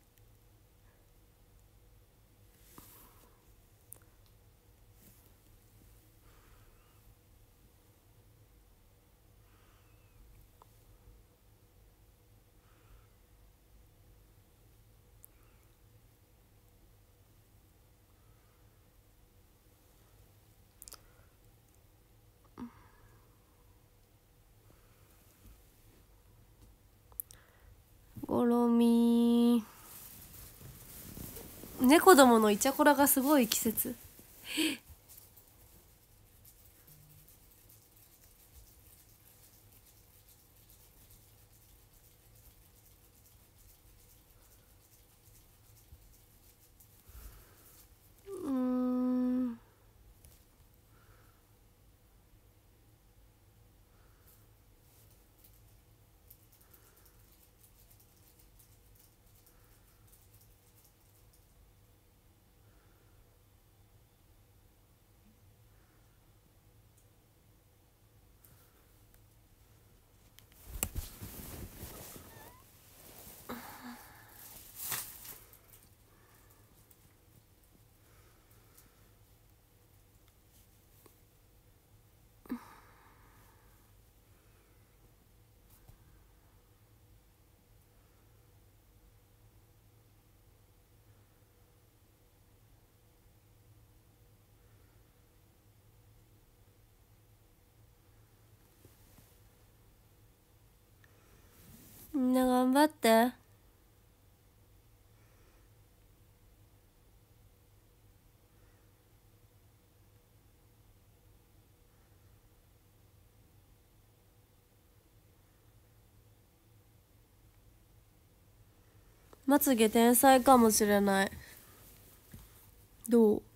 ゴロミー。猫どものイチャコラがすごい季節。うーん。みんな頑張って。まつげ天才かもしれない。どう？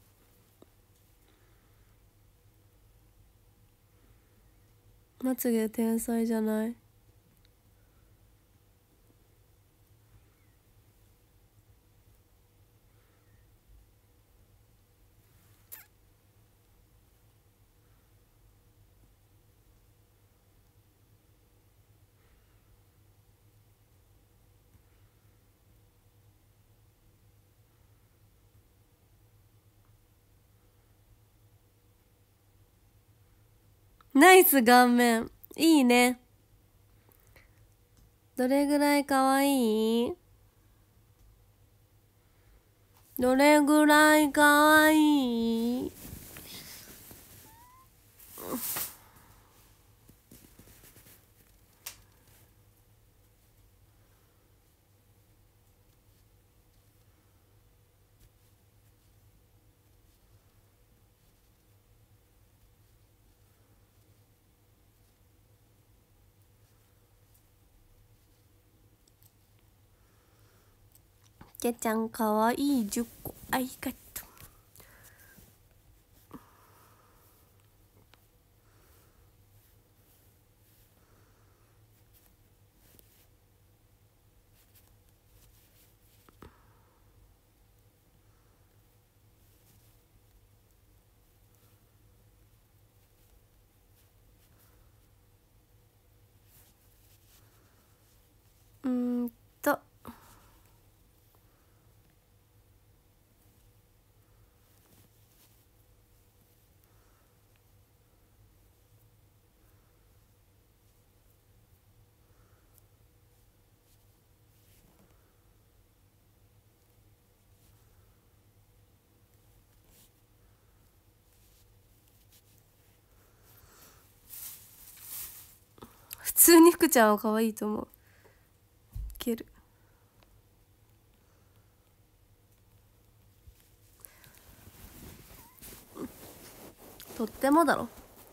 まつげ天才じゃない？ナイス顔面。いいね。どれぐらいかわいい？どれぐらいかわいい？けちゃんかわいいじゅっこありがとう。うーんと普通に福ちゃんは可愛いと思う。いける。 。 とってもだろ。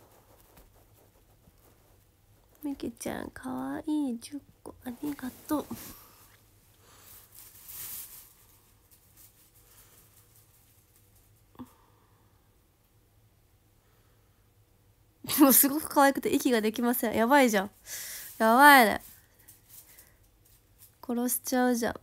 みきちゃんかわいいじゅっこありがとう。もうすごく可愛くて息ができません。やばいじゃん、やばいね、殺しちゃうじゃん。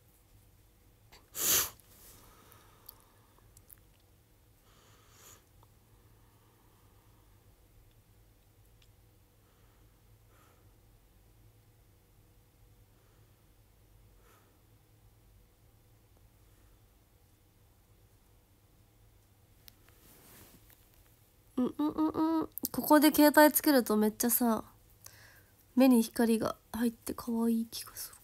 うんうんうんうん。ここで携帯つけるとめっちゃさ、目に光が入って可愛い気がす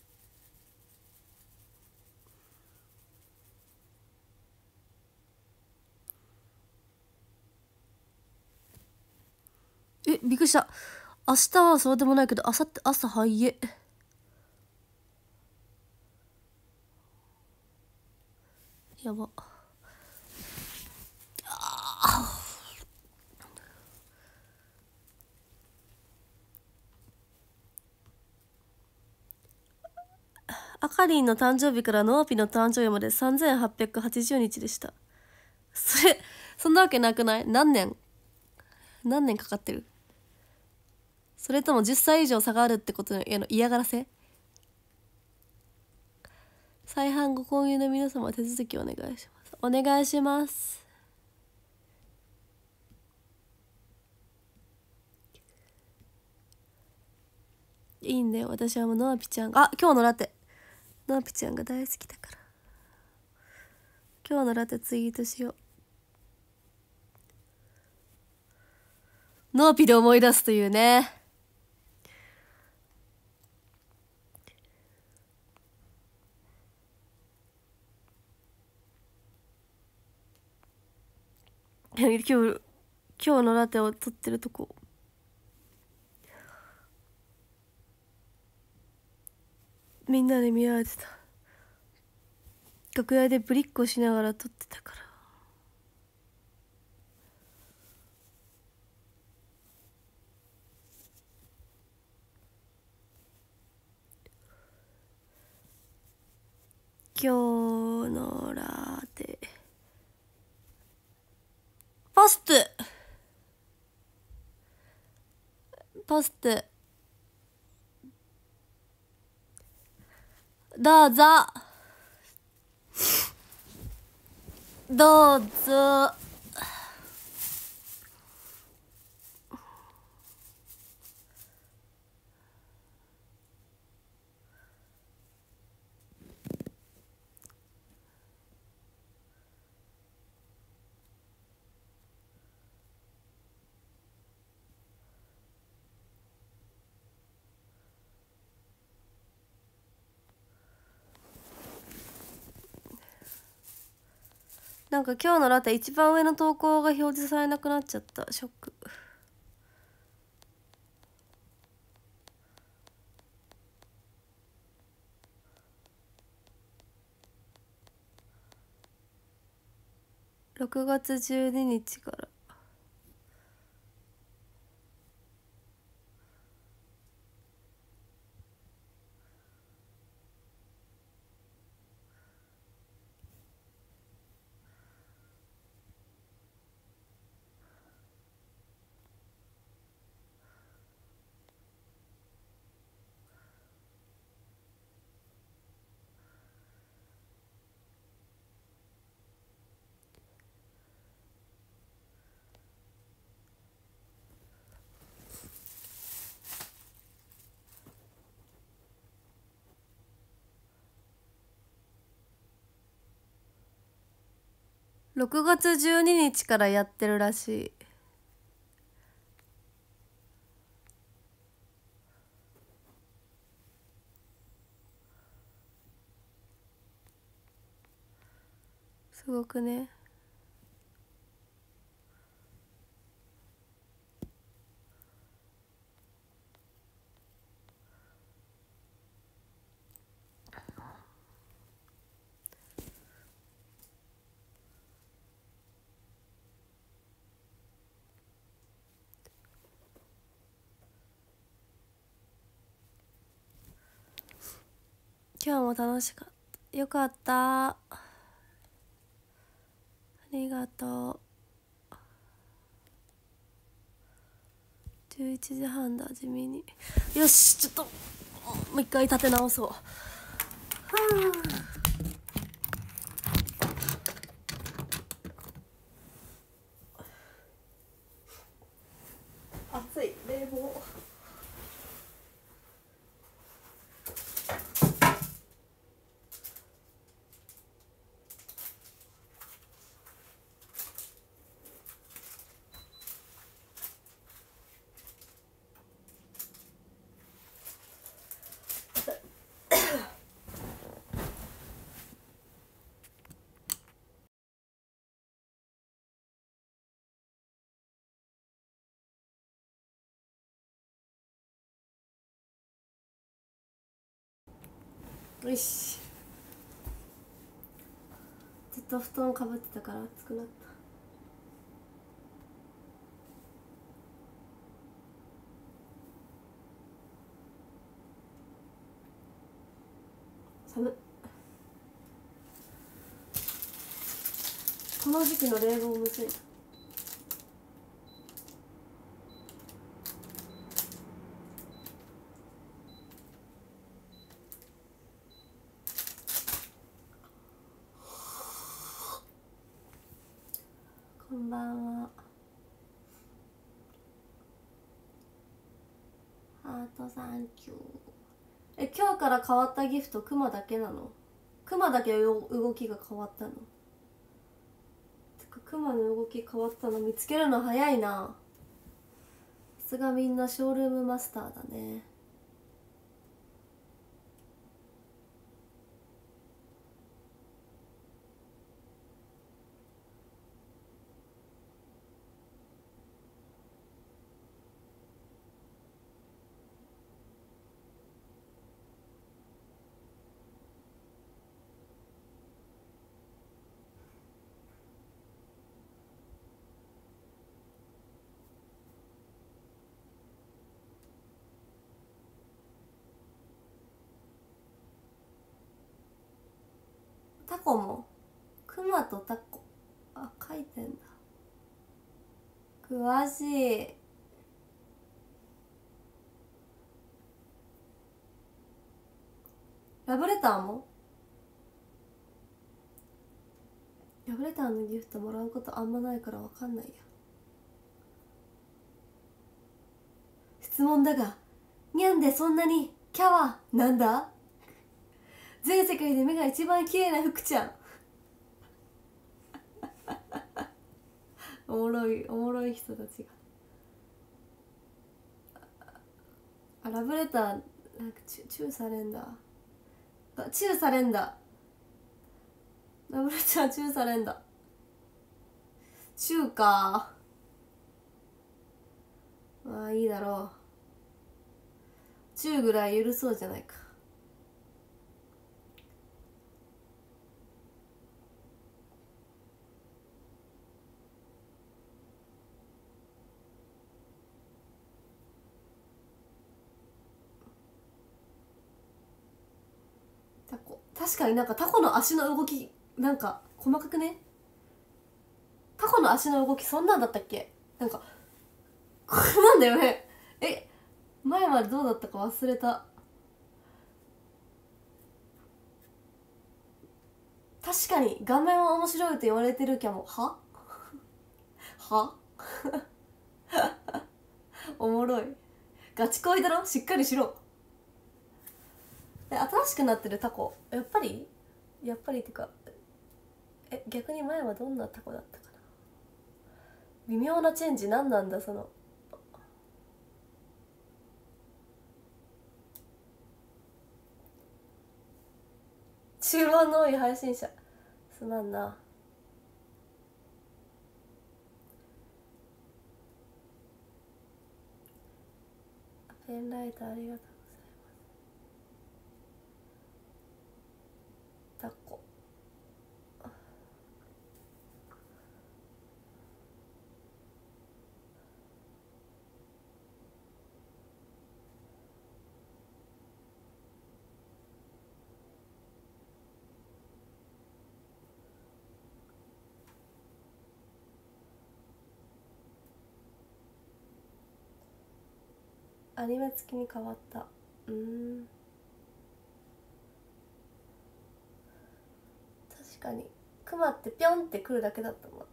る。え、びっくりした。明日はそうでもないけど、明後日朝早え。やば。あかりんの誕生日からノーピの誕生日までさんぜんはっぴゃくはちじゅうにちでした。それ、そんなわけなくない？何年何年かかってる？それともじゅっさい以上差があるってことの嫌がらせ？再販ご購入の皆様手続きお願いします。お願いします。いいんだよ、私はもうノアピちゃんが、あ、今日のラテノアピちゃんが大好きだから、今日のラテツイートしよう。ノーピで思い出すというね。今日今日のラテを撮ってるとこ、みんなで見られてた。楽屋でブリッコしながら撮ってたから。今日のラテポストポストどうぞどうぞ。なんか今日のラテ一番上の投稿が表示されなくなっちゃった。ショック。ろくがつじゅうににちからろくがつじゅうににちからやってるらしい。すごくね。 今日も楽しかった。よかった。ありがとう。じゅういちじはんだ、地味に。よし、ちょっともう一回立て直そう。はあ、暑い。冷房。よし、ずっと布団かぶってたから暑くなった。寒っ。この時期の冷房むずい。こんばんは。ハートサンキュー。え、今日から変わったギフトクマだけなの？クマだけ動きが変わったの？てかクマの動き変わったの見つけるの早いな。さすがみんなショールームマスターだね。タコもクマとタコ、あ、書いてんだ。詳しい。ラブレターも？ラブレターのギフトもらうことあんまないからわかんないや。質問だが、にゃんでそんなにキャワなんだ？全世界で目が一番綺麗な福ちゃん。おもろいおもろい人たちが。あ、ラブレターなんかチュチューされんだ。あ、チューされんだ。ラブレターチューされんだ。チューか。まあいいだろう。チューぐらい許そうじゃないか。タコ、確かになんかタコの足の動きなんか細かくね？タコの足の動きそんなんだったっけ？なんかこれなんだよね。え、前までどうだったか忘れた。確かに顔面は面白いと言われてるけども、ははおもろい。ガチ恋だろ、しっかりしろ。え、新しくなってるタコやっぱりやっぱりってか、え、逆に前はどんなタコだったかな。微妙なチェンジなんなんだその。注文の多い配信者すまんな。ペンライトありがとうございます。タコアニメ付きに変わった。うーん、確かにクマってピョンってくるだけだったもんね。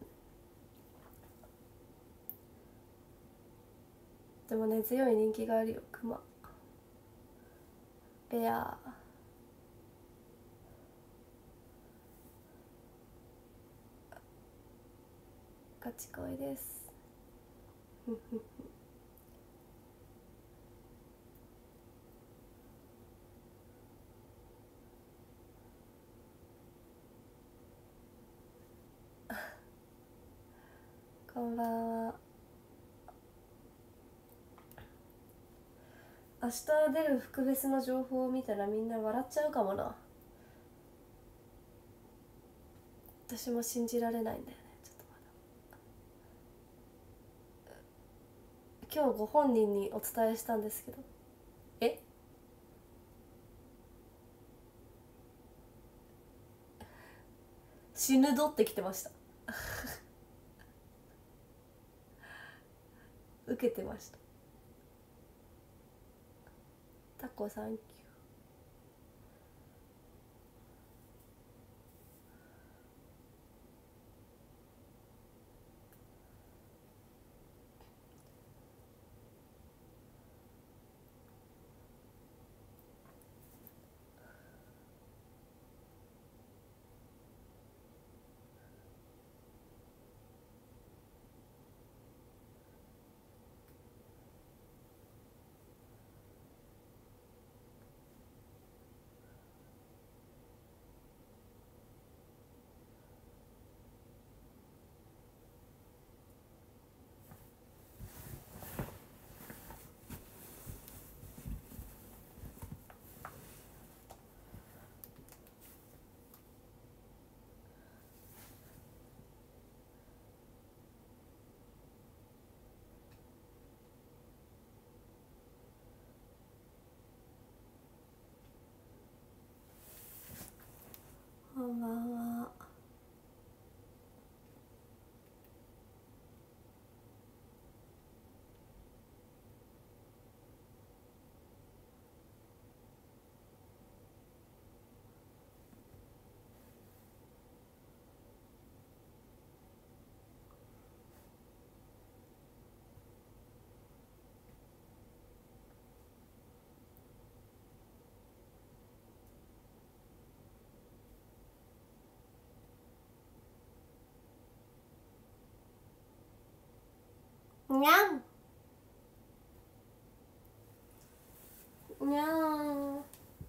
でも根強い人気があるよクマ。ベアガチ恋ですこんばんは。明日出る福フェスの情報を見たらみんな笑っちゃうかもな。私も信じられないんだよね。ちょっとまだ今日ご本人にお伝えしたんですけど、え死ぬどってきてました受けてました。タコサンキュー。こんばんは。にゃんにゃん。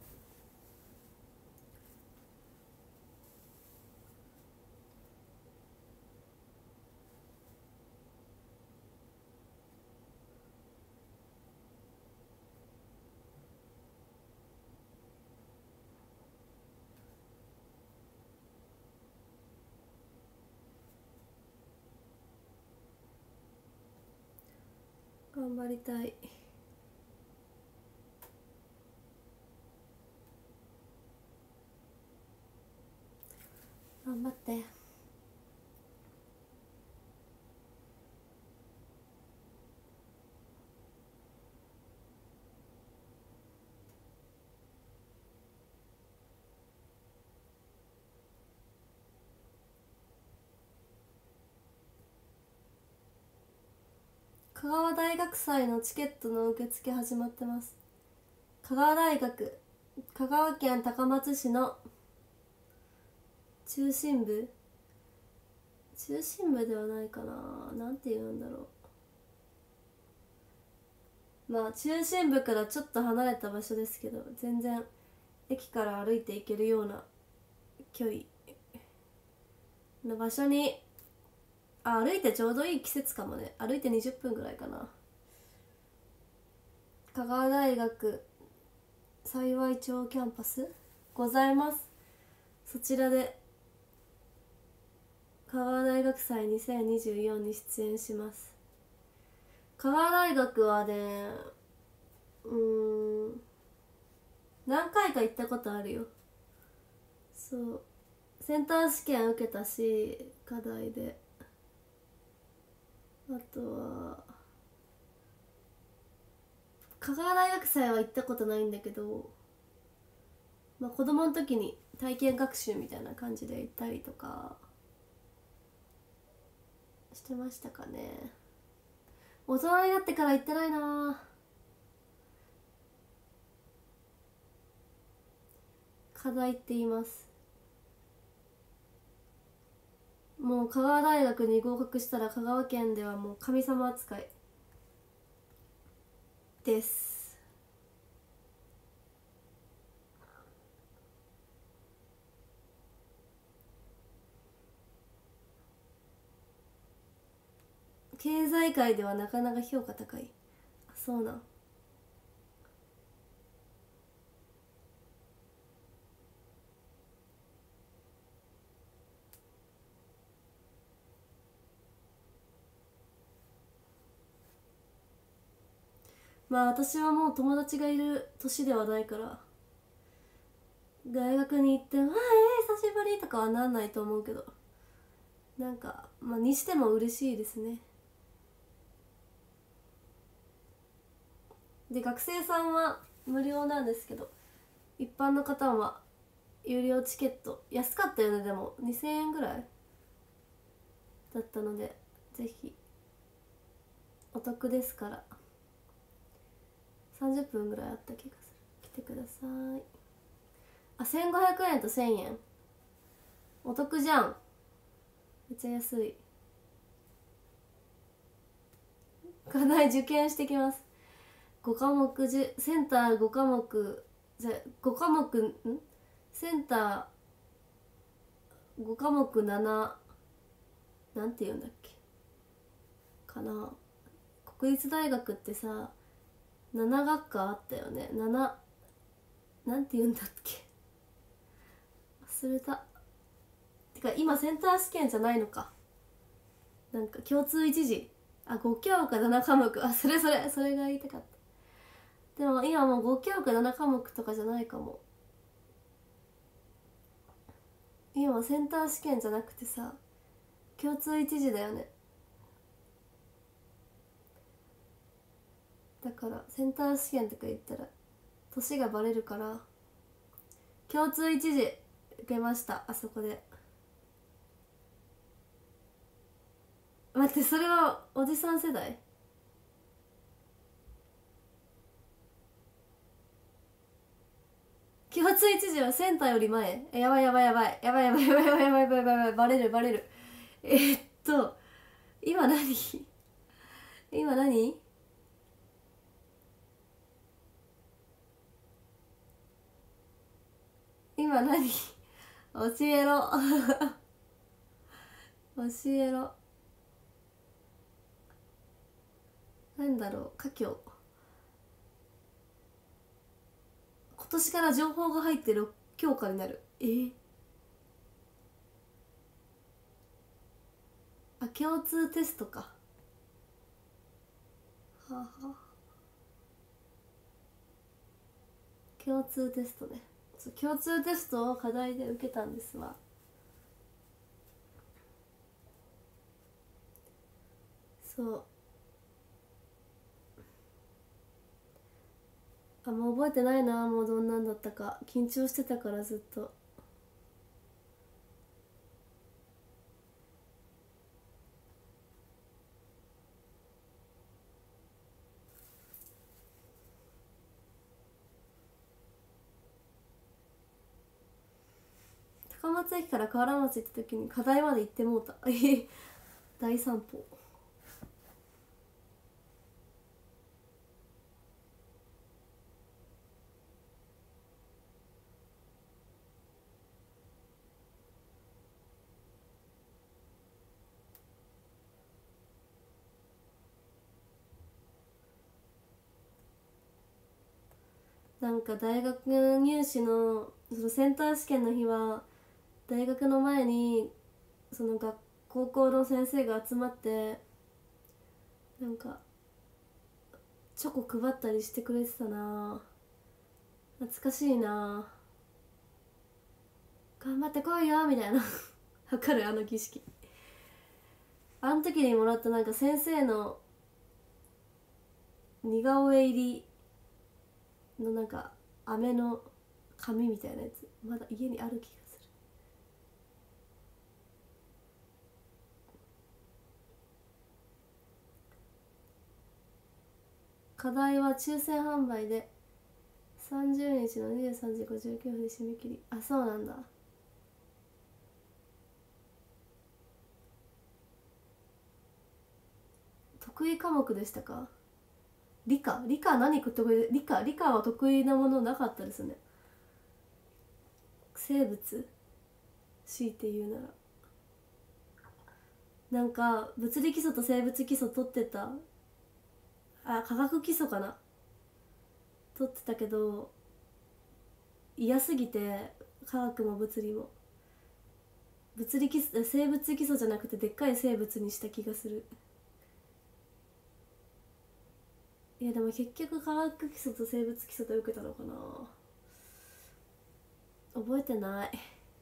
頑張りたい。頑張って。香川大学祭のチケットの受付始まってます。香川大学、香川県高松市の中心部、中心部ではないかな、なんて言うんだろう。まあ中心部からちょっと離れた場所ですけど、全然駅から歩いて行けるような距離の場所に、あ、歩いてちょうどいい季節かもね。歩いてにじゅっぷんぐらいかな。香川大学幸町キャンパスございます。そちらで香川大学祭にせんにじゅうよんに出演します。香川大学はね、うーん、何回か行ったことあるよ。そう、センター試験受けたし、課題で。あとは香川大学祭は行ったことないんだけど、まあ、子供の時に体験学習みたいな感じで行ったりとかしてましたかね。大人になってから行ってないな。課題って言います。もう香川大学に合格したら香川県ではもう神様扱いです。経済界ではなかなか評価高い。あ、そうなん。まあ私はもう友達がいる年ではないから大学に行って「あえー、久しぶり」とかはなんないと思うけど、なんかまあにしても嬉しいですね。で学生さんは無料なんですけど、一般の方は有料チケット安かったよね。でもにせんえんぐらいだったのでぜひお得ですから、さんじゅっぷんぐらいあった気がする。来てください。あ、せんごひゃくえんとせんえんお得じゃん。めっちゃ安い。課題受験してきます。ごかもくじゅセンターごかもくじゃごかもくんセンターごかもくなななんて言うんだっけかな。国立大学ってさなな学科あったよね。なななんて言うんだっけ忘れた。てか今センター試験じゃないのか。なんか共通一次あご教科なな科目、あそれそれそれが言いたかった。でも今もうご教科なな科目とかじゃないかも。今センター試験じゃなくてさ共通一次だよね。だからセンター試験とか言ったら年がバレるから、共通一次受けました。あそこで。待って、それはおじさん世代？共通一次はセンターより前？えやばいやばいやばいやばいやばいやばいやばいやばいやばいやばいやばい、バレるバレる。えー、っと今何今何今何教えろ教えろ。なんだろう、佳境。今年から情報が入ってろっ教科になる。えー、あ、共通テストか。はあ、はあ、共通テストね。共通テストを課題で受けたんですわ。そう、あんま覚えてないな。もうどんなんだったか緊張してたからずっと。高松駅から河原町行った時に課題まで行ってもうた大散歩。なんか大学入試のそのセンター試験の日は大学の前にその学高校の先生が集まってなんかチョコ配ったりしてくれてたな。懐かしいな。頑張ってこいよみたいなわかる、あの儀式。あの時にもらったなんか先生の似顔絵入りのなんか飴の紙みたいなやつまだ家にある気がする。課題は抽選販売でさんじゅうにちのにじゅうさんじごじゅうきゅうふんで締め切り。あ、そうなんだ。得意科目でしたか？理科理科何得意で理科理科は得意なものなかったですね。生物強いて言うならなんか物理基礎と生物基礎取ってた。あ、科学基礎かな、取ってたけど嫌すぎて、科学も物理も物理基礎生物基礎じゃなくてでっかい生物にした気がする。いやでも結局科学基礎と生物基礎で受けたのかな、覚えてない。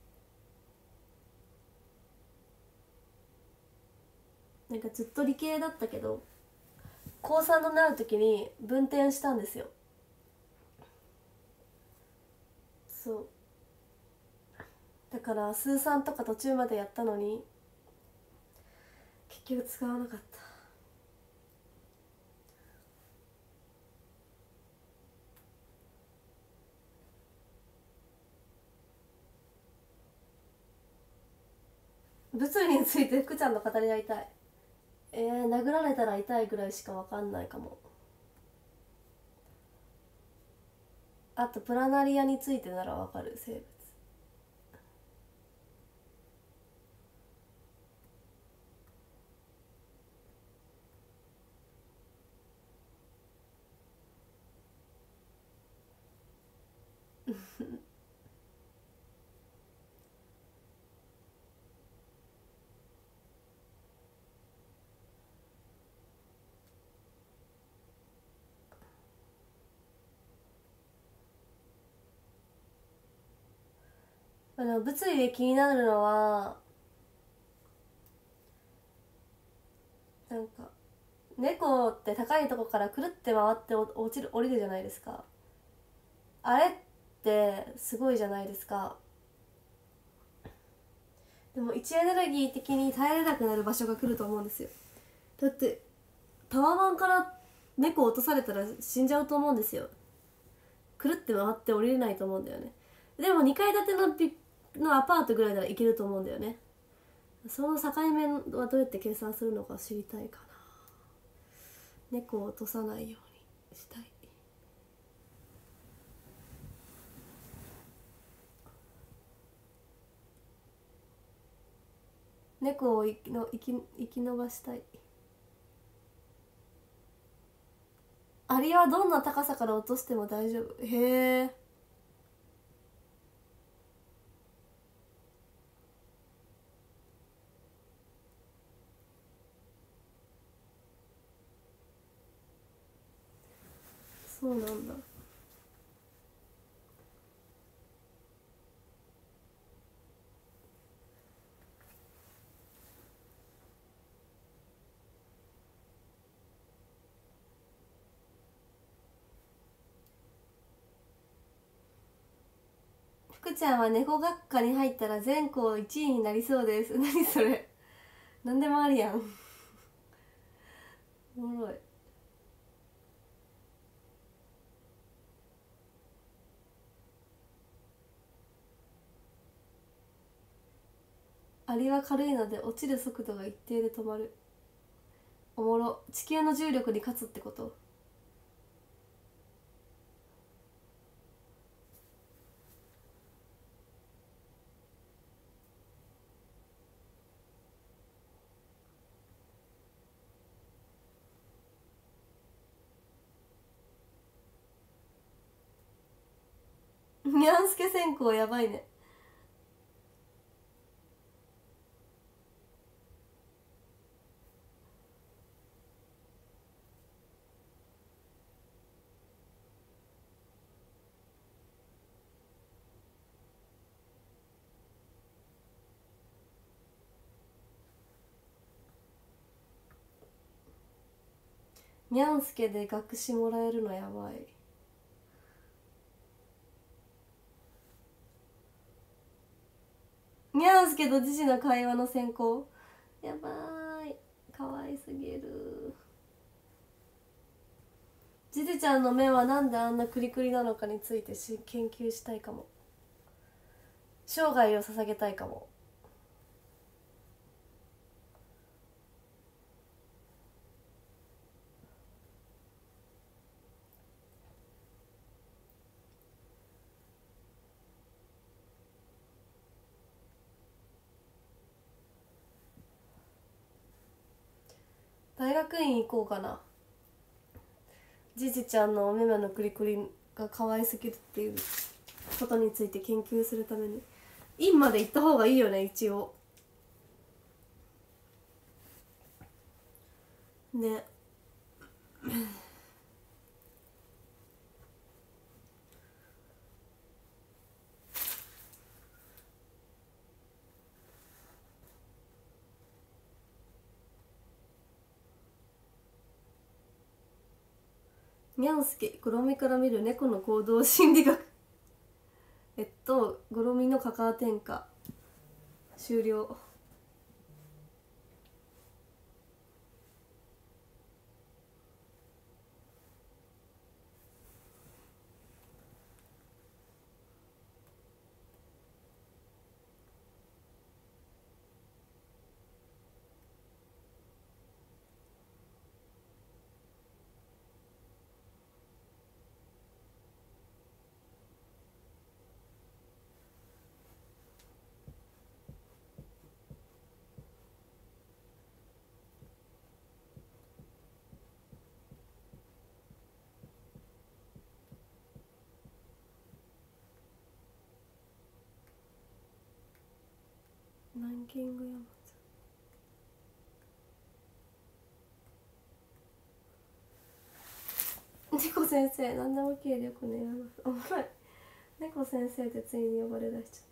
なんかずっと理系だったけど高さんになる時に分転したんですよ。そうだから数さんとか途中までやったのに結局使わなかった。物理について福ちゃんの語り合いたい。えー、殴られたら痛いぐらいしか分かんないかも。あとプラナリアについてなら分かる。生物あの物理で気になるのはなんか猫って高いとこからくるって回って落ちる降りるじゃないですか。あれってすごいじゃないですか。でも位置エネルギー的に耐えれなくなる場所が来ると思うんですよ。だってタワマンから猫落とされたら死んじゃうと思うんですよ。くるって回って降りれないと思うんだよね。でもにかい建てのピのアパートぐらいならいけると思うんだよね。その境目はどうやって計算するのか知りたいかな。猫を落とさないようにしたい。猫を生きの生き生き延ばしたい。アリはどんな高さから落としても大丈夫。へえ。そうなんだ。福ちゃんは猫学科に入ったら全校いちいになりそうです。何それ、何でもありやん。おもろい。アリは軽いので落ちる速度が一定で止まる。おもろ。地球の重力に勝つってこと。にゃんすけ線香やばいね。にゃんすけで学士もらえるのやばい。 にゃんすけとジジの会話の先行、やばーい、かわいすぎる。ジジちゃんの目はなんであんなクリクリなのかについてし研究したいかも。生涯を捧げたいかも。大学院行こうかな。ジジちゃんのお目目のクリクリが可愛すぎるっていうことについて研究するために院まで行った方がいいよね、一応ね。にゃんすけ、ゴロミから見る猫の行動心理学えっとゴロミのカカア天下終了。ランキング山猫先生、何でも綺麗でよくね。お前猫先生ってついに呼ばれだしちゃった。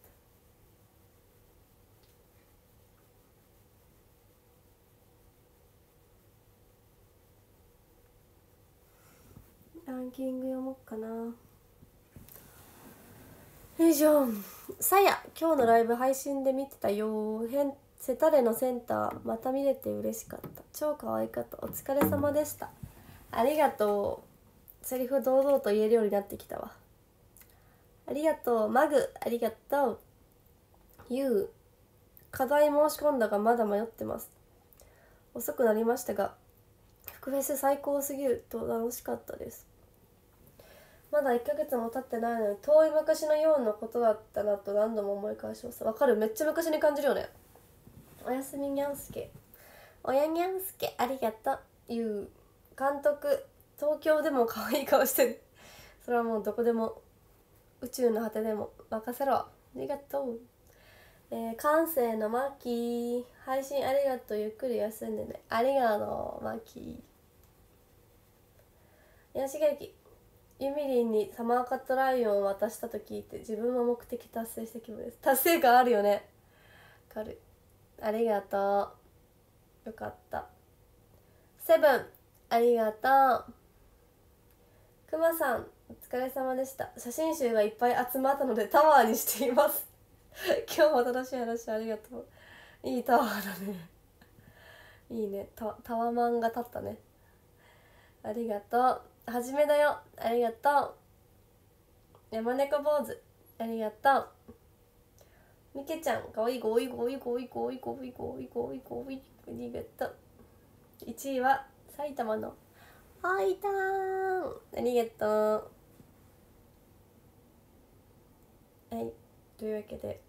ランキング読もっかな。よいしょ。さや、今日のライブ配信で見てたよ。セタレのセンターまた見れて嬉しかった。超可愛かった。お疲れ様でした。ありがとう。セリフ堂々と言えるようになってきたわ。ありがとう。マグ、ありがとう。ゆう、課題申し込んだがまだ迷ってます。遅くなりましたが福フェス最高すぎると楽しかったです。まだいっかげつも経ってないのに遠い昔のようなことだったなと何度も思い返します。わかる、めっちゃ昔に感じるよね。おやすみにゃんすけ、おやにゃんすけ、ありがとう。ゆう、監督、東京でも可愛い顔してる。それはもうどこでも、宇宙の果てでも任せろ。ありがとう。えー、感性のマキー、配信ありがとう。ゆっくり休んでね。ありがとうマキー。やしげき、ユミリンにサマーカットライオンを渡したと聞いて自分も目的達成した気分です。達成感あるよね。わかる。ありがとう。よかった。セブン、ありがとう。くまさん、お疲れ様でした。写真集がいっぱい集まったのでタワーにしています今日も楽しい話ありがとう。いいタワーだねいいね、タ、タワマンが立ったね。ありがとう。はじめだよ、ありがとう。山猫坊主、ありがとう。みけちゃん、かわいい、ごいごいごいごいごいごいごいごい、ありがとう。いちいは埼玉のあいたーん、ありがとう。はい、というわけで、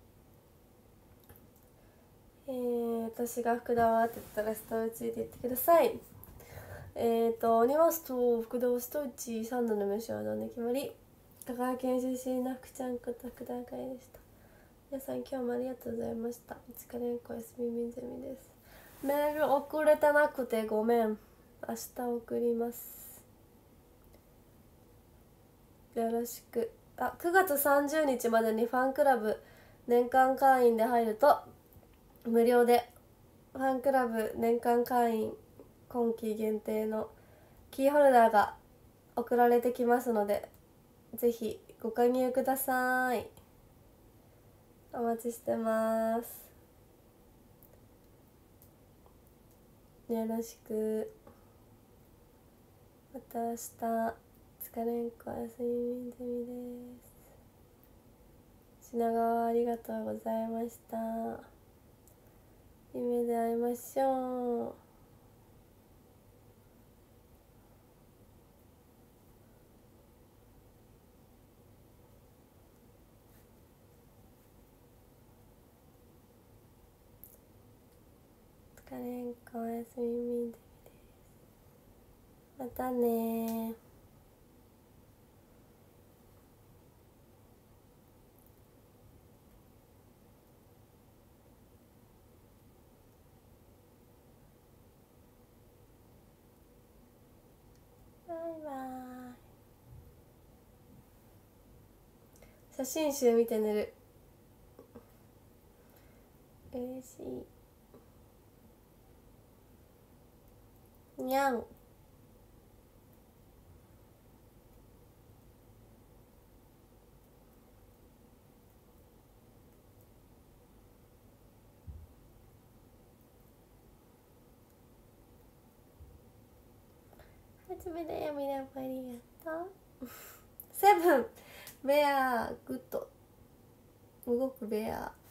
えー、私が福田はって言ったらストーリーついて言ってください。えーと、鬼ますと福田はストーチーさん度の飯はどんで決まり、香川県出身の福ちゃんこと福田あかりでした。皆さん今日もありがとうございました。お疲れんこ、やすみみずみです。メール送れてなくてごめん。明日送ります。よろしく。あ、くがつさんじゅうにちまでにファンクラブ年間会員で入ると無料でファンクラブ年間会員今期限定のキーホルダーが送られてきますので、ぜひご加入ください。 お待ちしてます。よろしく。また明日。疲れんこ、おやすみゼミです。品川ありがとうございました。夢で会いましょう。疲れんこ、おやすみゼミです。またね。バイバイ。写真集見て寝る。嬉しい。にゃん。はじめだよ、みなもありがとう。セブンベアグッド動くベア